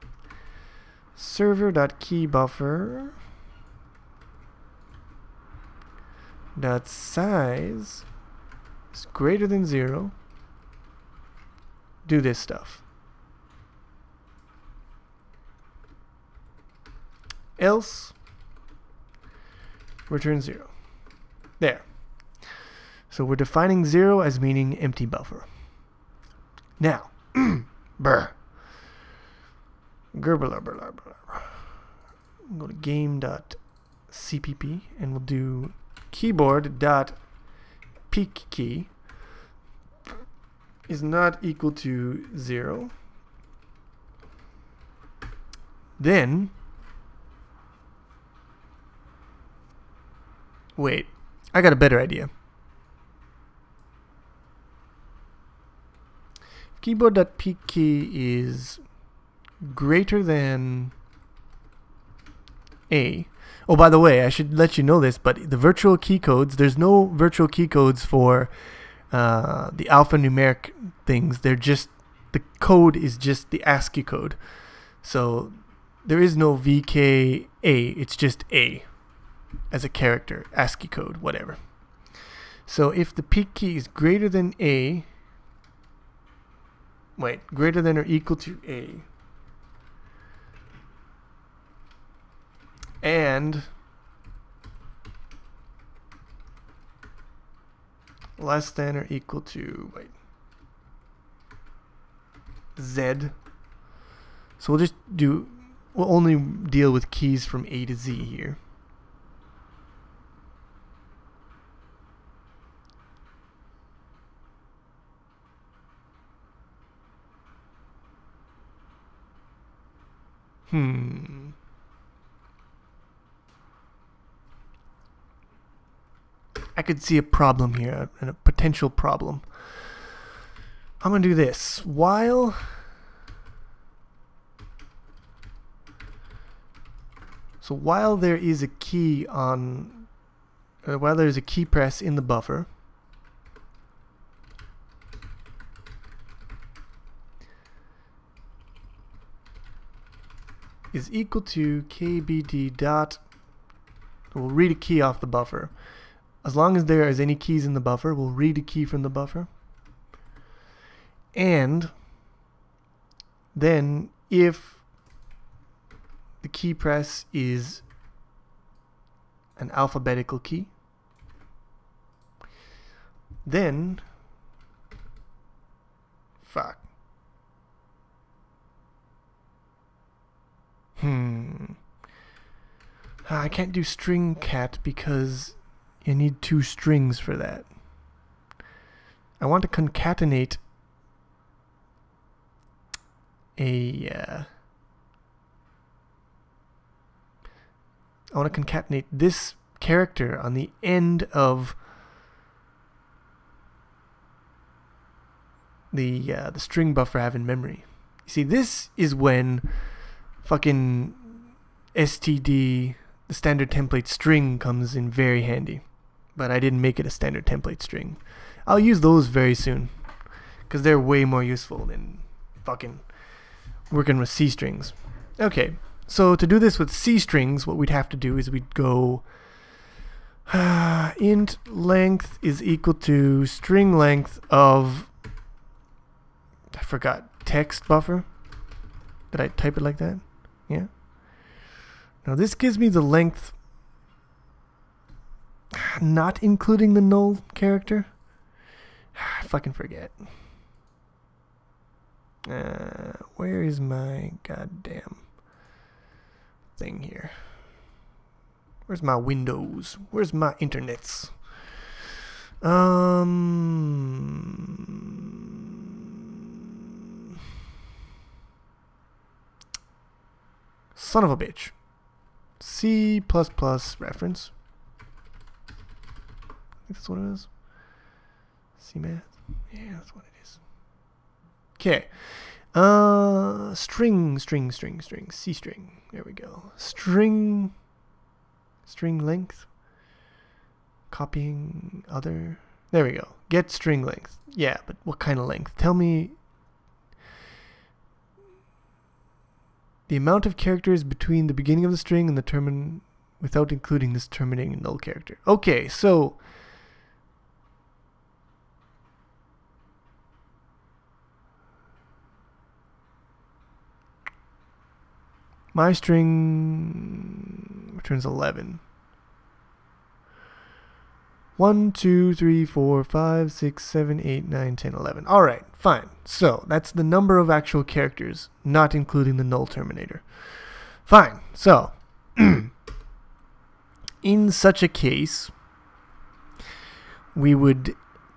server.keybuffer dot size is greater than zero. Do this stuff. Else return zero. There. So we're defining zero as meaning empty buffer. Now, brr. Gerber, go to game.cpp and we'll do keyboard.peek key is not equal to zero. Then, wait, I got a better idea. Keyboard.peek key is greater than A. Oh, by the way, I should let you know this, but the virtual key codes, there's no virtual key codes for uh, the alphanumeric things. They're just, the code is just the ASCII code. So there is no V K A, it's just A as a character, ASCII code, whatever. So if the peek key is greater than A, wait, greater than or equal to A, and less than or equal to, wait, Z. So we'll just do, we'll only deal with keys from A to Z here. Hmm. I could see a problem here, and a potential problem. I'm going to do this. While So while there is a key on, uh, while there's a key press in the buffer, is equal to kbd dot, we'll read a key off the buffer. As long as there is any keys in the buffer, we'll read a key from the buffer. And then if the key press is an alphabetical key, then fuck. Hmm. I can't do string cat because you need two strings for that. I want to concatenate a uh, I want to concatenate this character on the end of the uh, the string buffer I have in memory. You see, this is when fucking S T D, the standard template string, comes in very handy. But I didn't make it a standard template string. I'll use those very soon, because they're way more useful than fucking working with C strings. Okay, so to do this with C strings, what we'd have to do is we'd go uh, int length is equal to string length of, I forgot, text buffer. Did I type it like that? Yeah. Now this gives me the length not including the null character. I fucking forget. Uh, where is my goddamn thing here? Where's my Windows? Where's my internets? Um, son of a bitch. C plus plus reference. I think that's what it is. C math. Yeah, that's what it is. Okay. Uh, string, string, string, string. C string. There we go. String. String length. Copying other. There we go. Get string length. Yeah, but what kind of length? Tell me the amount of characters between the beginning of the string and the termin without including this terminating null character. Okay, so my string returns eleven. one, two, three, four, five, six, seven, eight, nine, ten, eleven. Alright, fine. So, that's the number of actual characters, not including the null terminator. Fine. So, in such a case, we would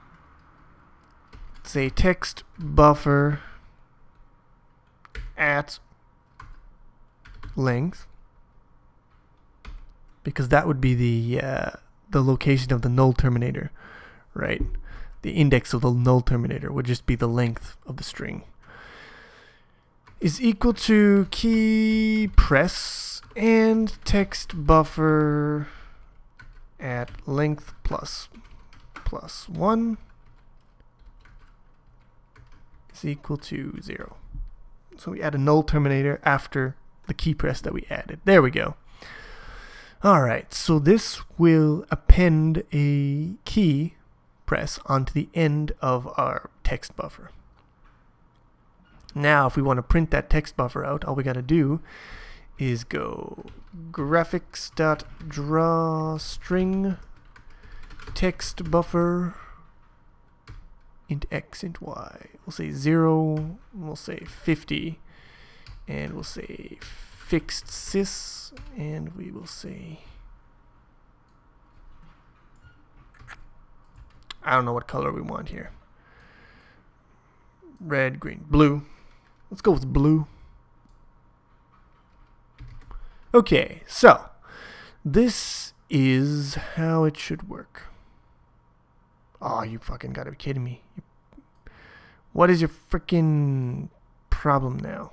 say text buffer at length, because that would be the uh, the location of the null terminator, right? The index of the null terminator would just be the length of the string, is equal to key press and text buffer at length plus plus one is equal to zero. So we add a null terminator after the key press that we added. There we go. Alright, so this will append a key press onto the end of our text buffer. Now, if we want to print that text buffer out, all we got to do is go graphics.drawString text buffer int x, int y. We'll say zero, we'll say fifty, and we'll say fixed sys, and we will say, I don't know what color we want here. Red, green, blue. Let's go with blue. Okay, so this is how it should work. Oh, you fucking gotta be kidding me. What is your freaking problem now?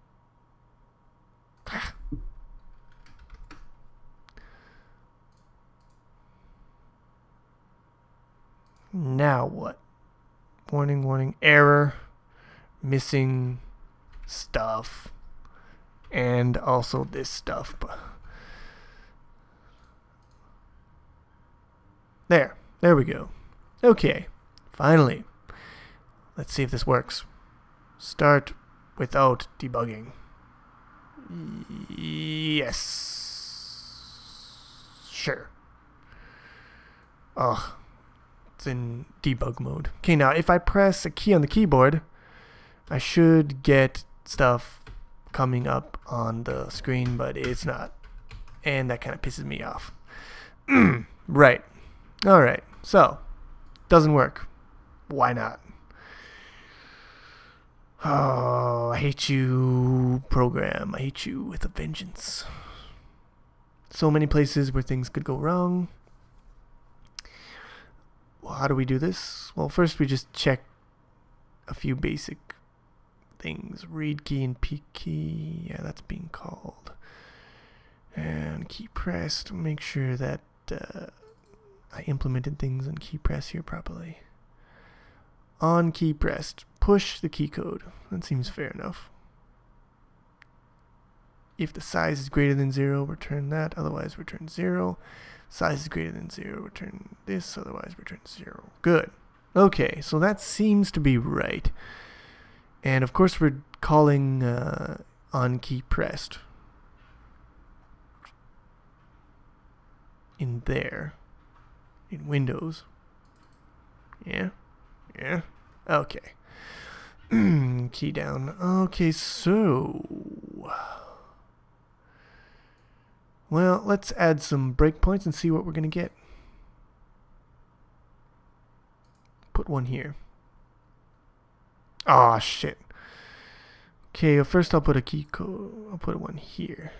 Now what? Warning, warning, error, missing stuff, and also this stuff. There, there we go. Okay, finally. Let's see if this works. Start without debugging. Yes. Sure. Oh, it's in debug mode. Okay, now if I press a key on the keyboard, I should get stuff coming up on the screen, but it's not. And that kind of pisses me off. Right. Alright, so, doesn't work. Why not? Oh, I hate you, program. I hate you with a vengeance. So many places where things could go wrong. Well, how do we do this? Well, first we just check a few basic things. Read key and peek key. Yeah, that's being called. And key pressed. Make sure that uh, I implemented things on key press here properly. On key pressed, push the key code. That seems fair enough. If the size is greater than zero, return that. Otherwise, return zero. Size is greater than zero, return this. Otherwise, return zero. Good. Okay, so that seems to be right. And of course, we're calling uh, on key pressed in there. In Windows. Yeah? Yeah? Okay. Key down. Okay, so... Well, let's add some breakpoints and see what we're going to get. Put one here. Aw, oh, shit. Okay, well, first I'll put a key code. I'll put one here.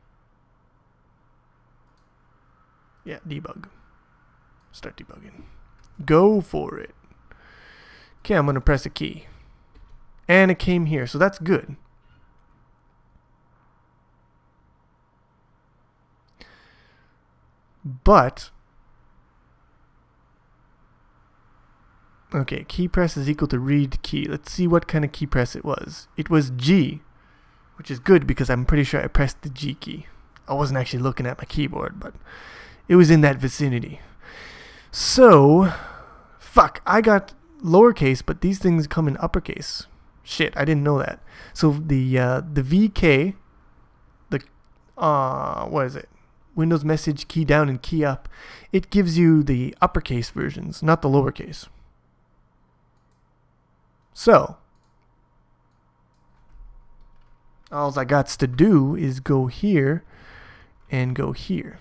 Yeah, debug. Start debugging. Go for it. Okay, I'm going to press a key. And it came here, so that's good. But, okay, key press is equal to read key. Let's see what kind of key press it was. It was G, which is good because I'm pretty sure I pressed the G key. I wasn't actually looking at my keyboard, but it was in that vicinity. So, fuck, I got lowercase, but these things come in uppercase. Shit, I didn't know that. So the uh, the V K, the uh, what is it? Windows message key down and key up. It gives you the uppercase versions, not the lowercase. So, all I got to do is go here and go here.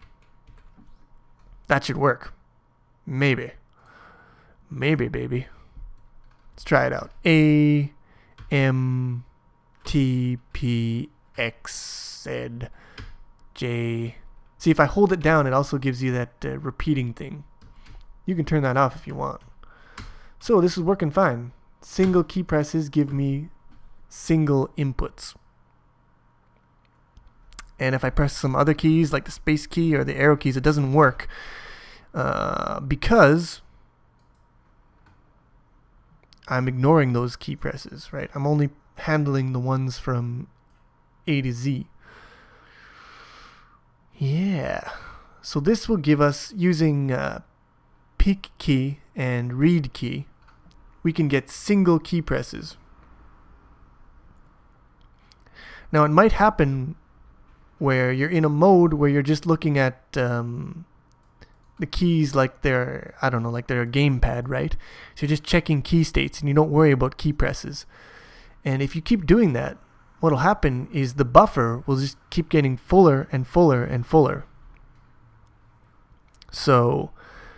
That should work. Maybe. Maybe, baby. Let's try it out. A, M, T, P, X, Z, J. See, if I hold it down, it also gives you that uh, repeating thing. You can turn that off if you want. So this is working fine. Single key presses give me single inputs. And if I press some other keys, like the space key or the arrow keys, it doesn't work. Uh, because I'm ignoring those key presses, right? I'm only handling the ones from A to Z. Yeah. So this will give us, using uh, peek key and read key, we can get single key presses. Now it might happen where you're in a mode where you're just looking at um, the keys like they're, I don't know, like they're a gamepad, right? So you're just checking key states and you don't worry about key presses. And if you keep doing that, what'll happen is the buffer will just keep getting fuller and fuller and fuller. So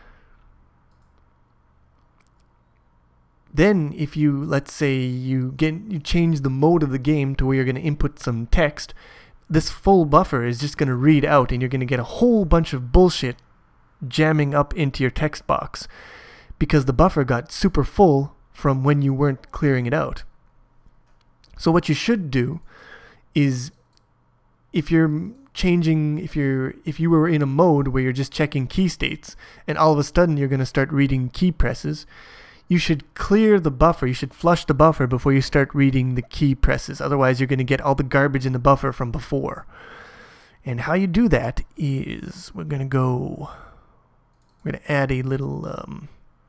then if you, let's say you get you change the mode of the game to where you're going to input some text, this full buffer is just going to read out and you're going to get a whole bunch of bullshit jamming up into your text box because the buffer got super full from when you weren't clearing it out. So what you should do is, if you're changing, if you're if you were in a mode where you're just checking key states and all of a sudden you're going to start reading key presses, you should clear the buffer. You should flush the buffer before you start reading the key presses. Otherwise, you're going to get all the garbage in the buffer from before. And how you do that is we're going to go, we're going to add a little um,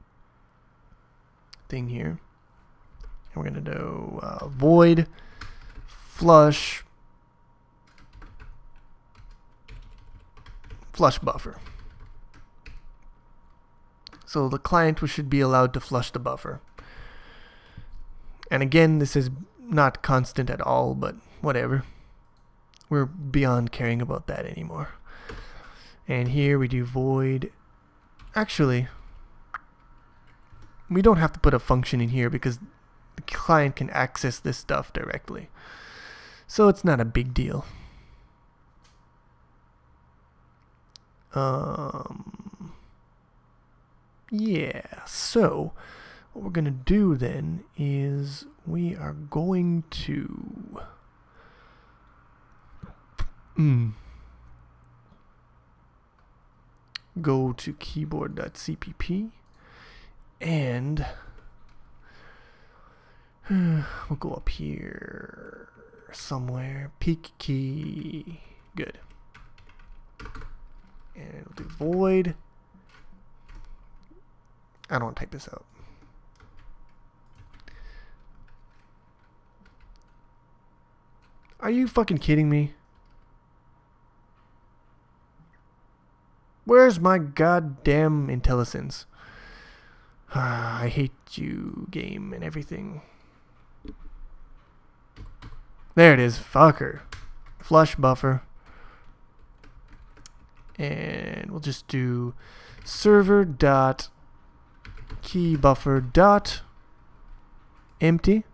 thing here. And we're going to do uh, void flush flush buffer. So the client should be allowed to flush the buffer. And again, this is not constant at all, but whatever. We're beyond caring about that anymore. And here we do void. Actually, we don't have to put a function in here because the client can access this stuff directly. So it's not a big deal. Um, yeah, so what we're going to do then is we are going to mm, go to keyboard.cpp and we'll go up here somewhere, peak key, good. And we'll do void. I don't want to type this out. Are you fucking kidding me? Where's my goddamn IntelliSense? I hate you, game, and everything. There it is. Fucker. Flush buffer. And we'll just do server dot key buffer dot empty.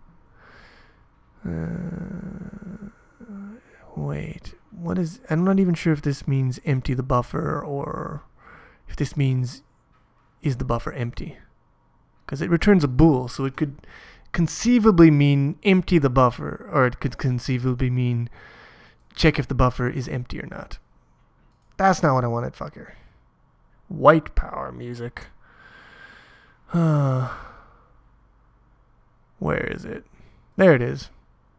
Uh, wait, what is? I'm not even sure if this means empty the buffer or if this means is the buffer empty, because it returns a bool, so it could conceivably mean empty the buffer, or it could conceivably mean check if the buffer is empty or not. That's not what I wanted, fucker. White power music. Uh, where is it? There it is.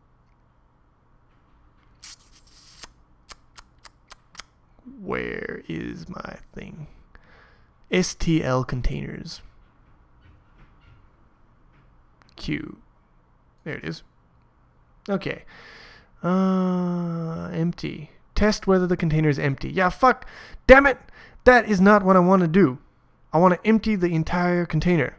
Where is my thing? S T L containers. Q. There it is. Okay. Uh, empty. Test whether the container is empty. Yeah, fuck. Damn it. That is not what I want to do. I want to empty the entire container.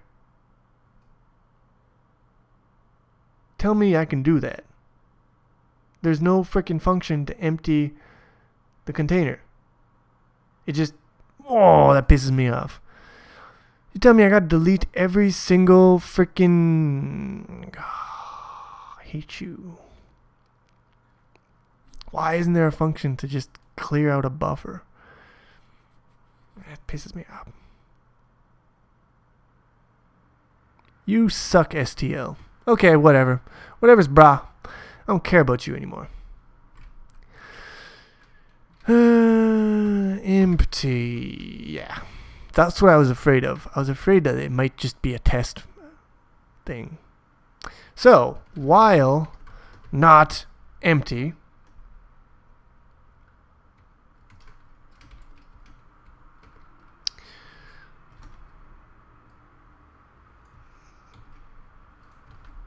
Tell me I can do that. There's no freaking function to empty the container. It just, oh, that pisses me off. You tell me I gotta delete every single freaking, oh, I hate you. Why isn't there a function to just clear out a buffer? That pisses me off. You suck, S T L. Okay, whatever. Whatever's brah. I don't care about you anymore. Uh, empty. Yeah. That's what I was afraid of. I was afraid that it might just be a test thing. So, while not empty,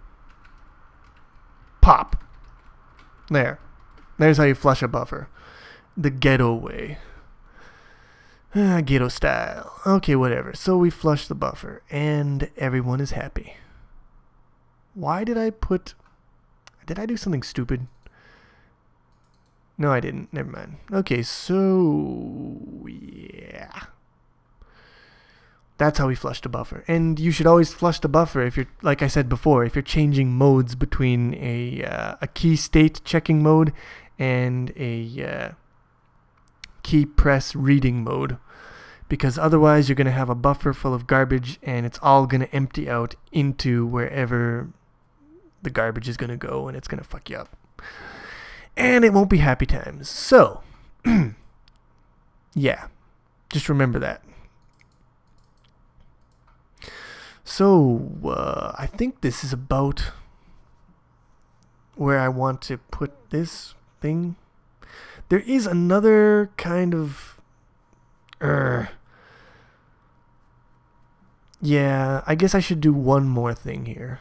pop. There. There's how you flush a buffer. the ghetto way. Ah, ghetto style. Okay, whatever. So we flush the buffer, and everyone is happy. Why did I put... Did I do something stupid? No, I didn't. Never mind. Okay, so... Yeah. That's how we flush the buffer. And you should always flush the buffer if you're, like I said before, if you're changing modes between a, uh, a key state checking mode and a uh, key press reading mode. Because otherwise you're going to have a buffer full of garbage and it's all going to empty out into wherever the garbage is going to go, and it's going to fuck you up. And it won't be happy times. So, yeah, just remember that. So, uh, I think this is about where I want to put this thing. There is another kind of... Uh, yeah, I guess I should do one more thing here.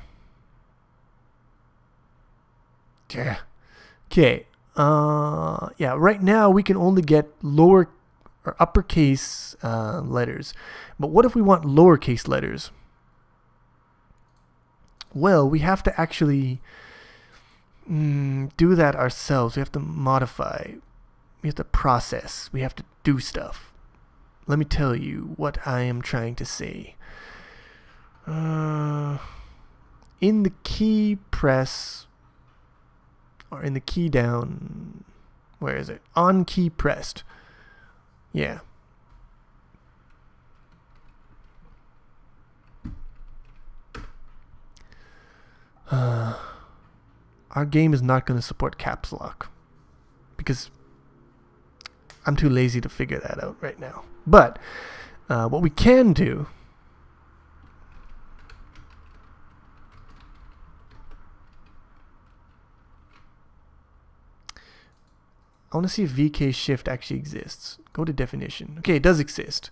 Yeah. Okay. Uh, yeah, right now we can only get lower or uppercase uh, letters. But what if we want lowercase letters? Well, we have to actually mm, do that ourselves. We have to modify. We have to process. We have to do stuff. Let me tell you what I am trying to say. Uh, in the key press, or in the key down, where is it? On key pressed. Yeah. Uh, our game is not going to support caps lock because I'm too lazy to figure that out right now. But uh, what we can do I want to see if V K shift actually exists. Go to definition. Okay, it does exist.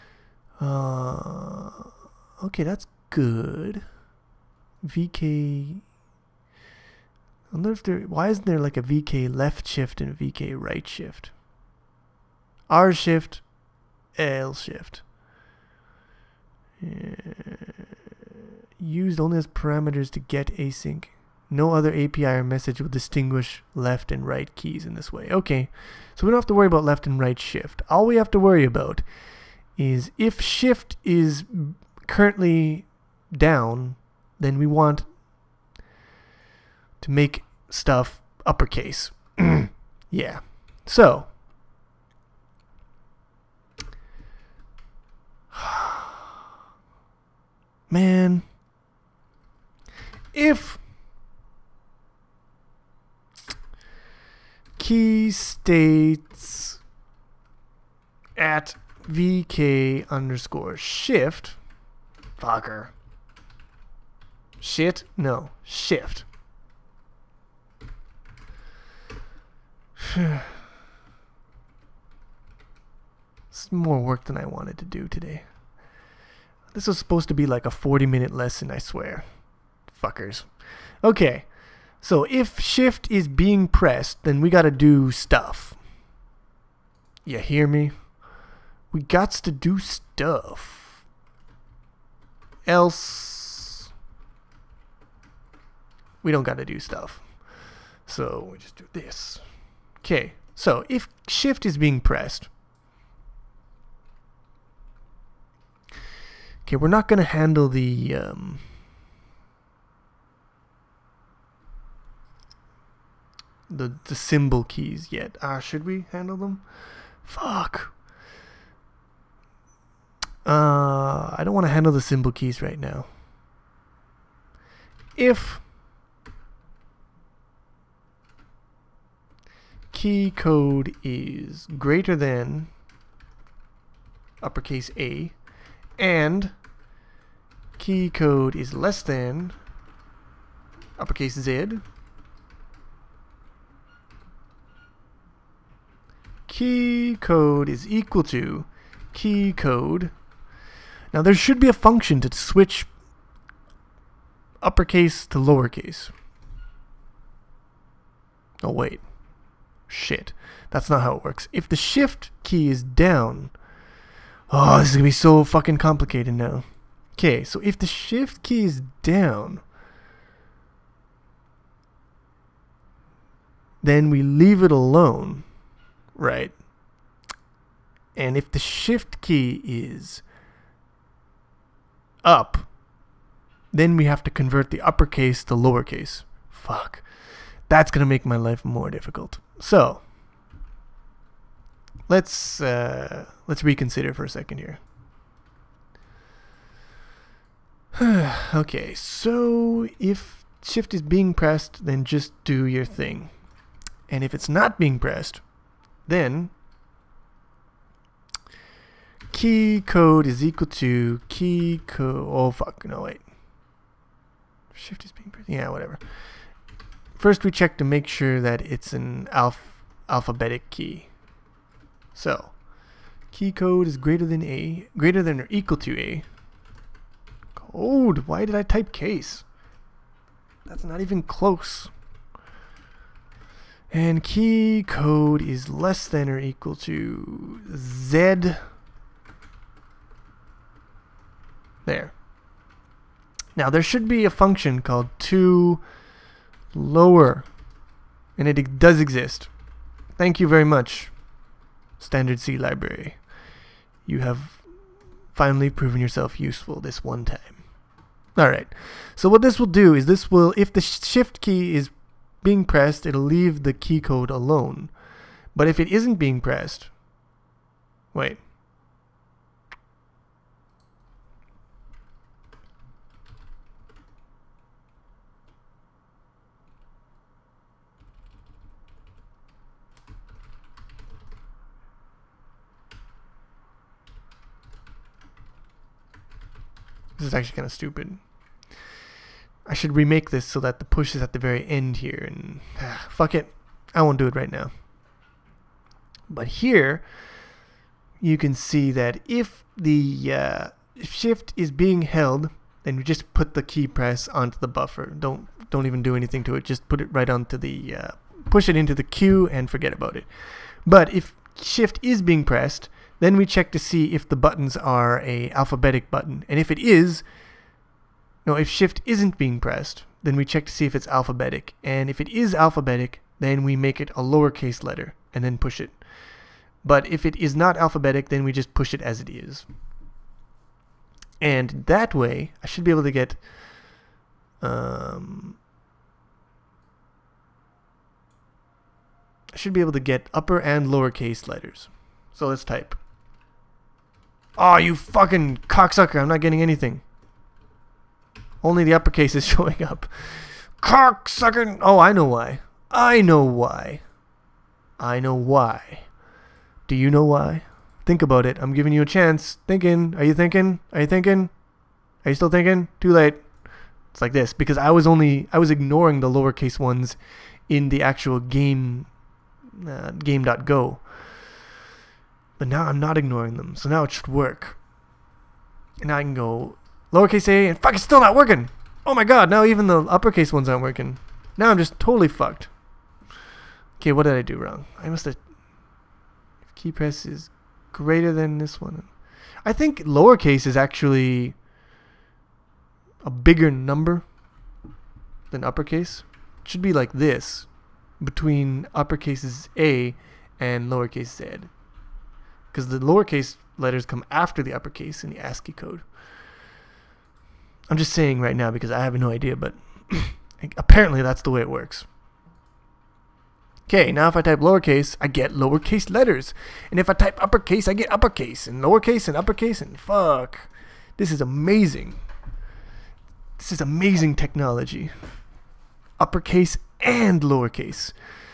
Uh, okay, that's good. V K. I wonder if there. Why isn't there like a V K left shift and a V K right shift? R shift, L shift. Uh, used only as parameters to get async. No other A P I or message will distinguish left and right keys in this way. Okay, so we don't have to worry about left and right shift. All we have to worry about is if shift is currently down, then we want to make stuff uppercase. Yeah. So, man, if key states at V K underscore shift, fucker. Shit? No. Shift. It's more work than I wanted to do today. This was supposed to be like a forty minute lesson, I swear. Fuckers. Okay. So if shift is being pressed, then we gotta do stuff. You hear me? We gots to do stuff. Else we don't gotta do stuff. So we just do this. Okay, so if shift is being pressed, okay, we're not gonna handle the um, the the symbol keys yet. Ah, uh, should we handle them? Fuck. Uh, I don't want to handle the symbol keys right now. If key code is greater than uppercase A and key code is less than uppercase Z, key code is equal to key code. Now there should be a function to switch uppercase to lowercase. Oh wait. Shit. That's not how it works. If the shift key is down... Oh, this is going to be so fucking complicated now. Okay, so if the shift key is down, then we leave it alone, right? And if the shift key is up, then we have to convert the uppercase to lowercase. Fuck. That's going to make my life more difficult. So, let's uh, let's reconsider for a second here. Okay, so if shift is being pressed, then just do your thing. And if it's not being pressed, then key code is equal to key code. Oh fuck, no wait. Shift is being pressed. Yeah, whatever. First we check to make sure that it's an alph alphabetic key. So, key code is greater than A, greater than or equal to A. Code, why did I type case? That's not even close. And key code is less than or equal to Z. There. Now there should be a function called to lower, and it does exist. Thank you very much, Standard C library. You have finally proven yourself useful this one time. Alright, so what this will do is this will, if the shift key is being pressed, it'll leave the key code alone. But if it isn't being pressed, wait. This is actually kind of stupid. I should remake this so that the push is at the very end here, and ah, fuck it, I won't do it right now. But here you can see that if the uh, shift is being held, then you just put the key press onto the buffer. Don't don't even do anything to it. Just put it right onto the uh, push it into the queue and forget about it. But if shift is being pressed, then we check to see if the buttons are a alphabetic button, and if it is, no, if shift isn't being pressed, then we check to see if it's alphabetic, and if it is alphabetic, then we make it a lowercase letter and then push it. But if it is not alphabetic, then we just push it as it is. And that way, I should be able to get um, I should be able to get upper and lowercase letters. So let's type. Oh, you fucking cocksucker, I'm not getting anything. Only the uppercase is showing up. Cocksucker! Oh, I know why. I know why. I know why. Do you know why? Think about it. I'm giving you a chance. Thinking. Are you thinking? Are you thinking? Are you still thinking? Too late. It's like this. Because I was only... I was ignoring the lowercase ones in the actual game... Uh, game dot go. But now I'm not ignoring them. So now it should work. And I can go... lowercase a, and fuck, it's still not working. Oh my god, now even the uppercase ones aren't working. Now I'm just totally fucked. Okay, what did I do wrong? I must have... If key press is greater than this one. I think lowercase is actually a bigger number than uppercase. It should be like this, between uppercases A and lowercase z. Because the lowercase letters come after the uppercase in the ASCII code. I'm just saying right now because I have no idea, but apparently that's the way it works. Okay, now if I type lowercase, I get lowercase letters. And if I type uppercase, I get uppercase. And lowercase and uppercase, and fuck. This is amazing. This is amazing technology. Uppercase and lowercase.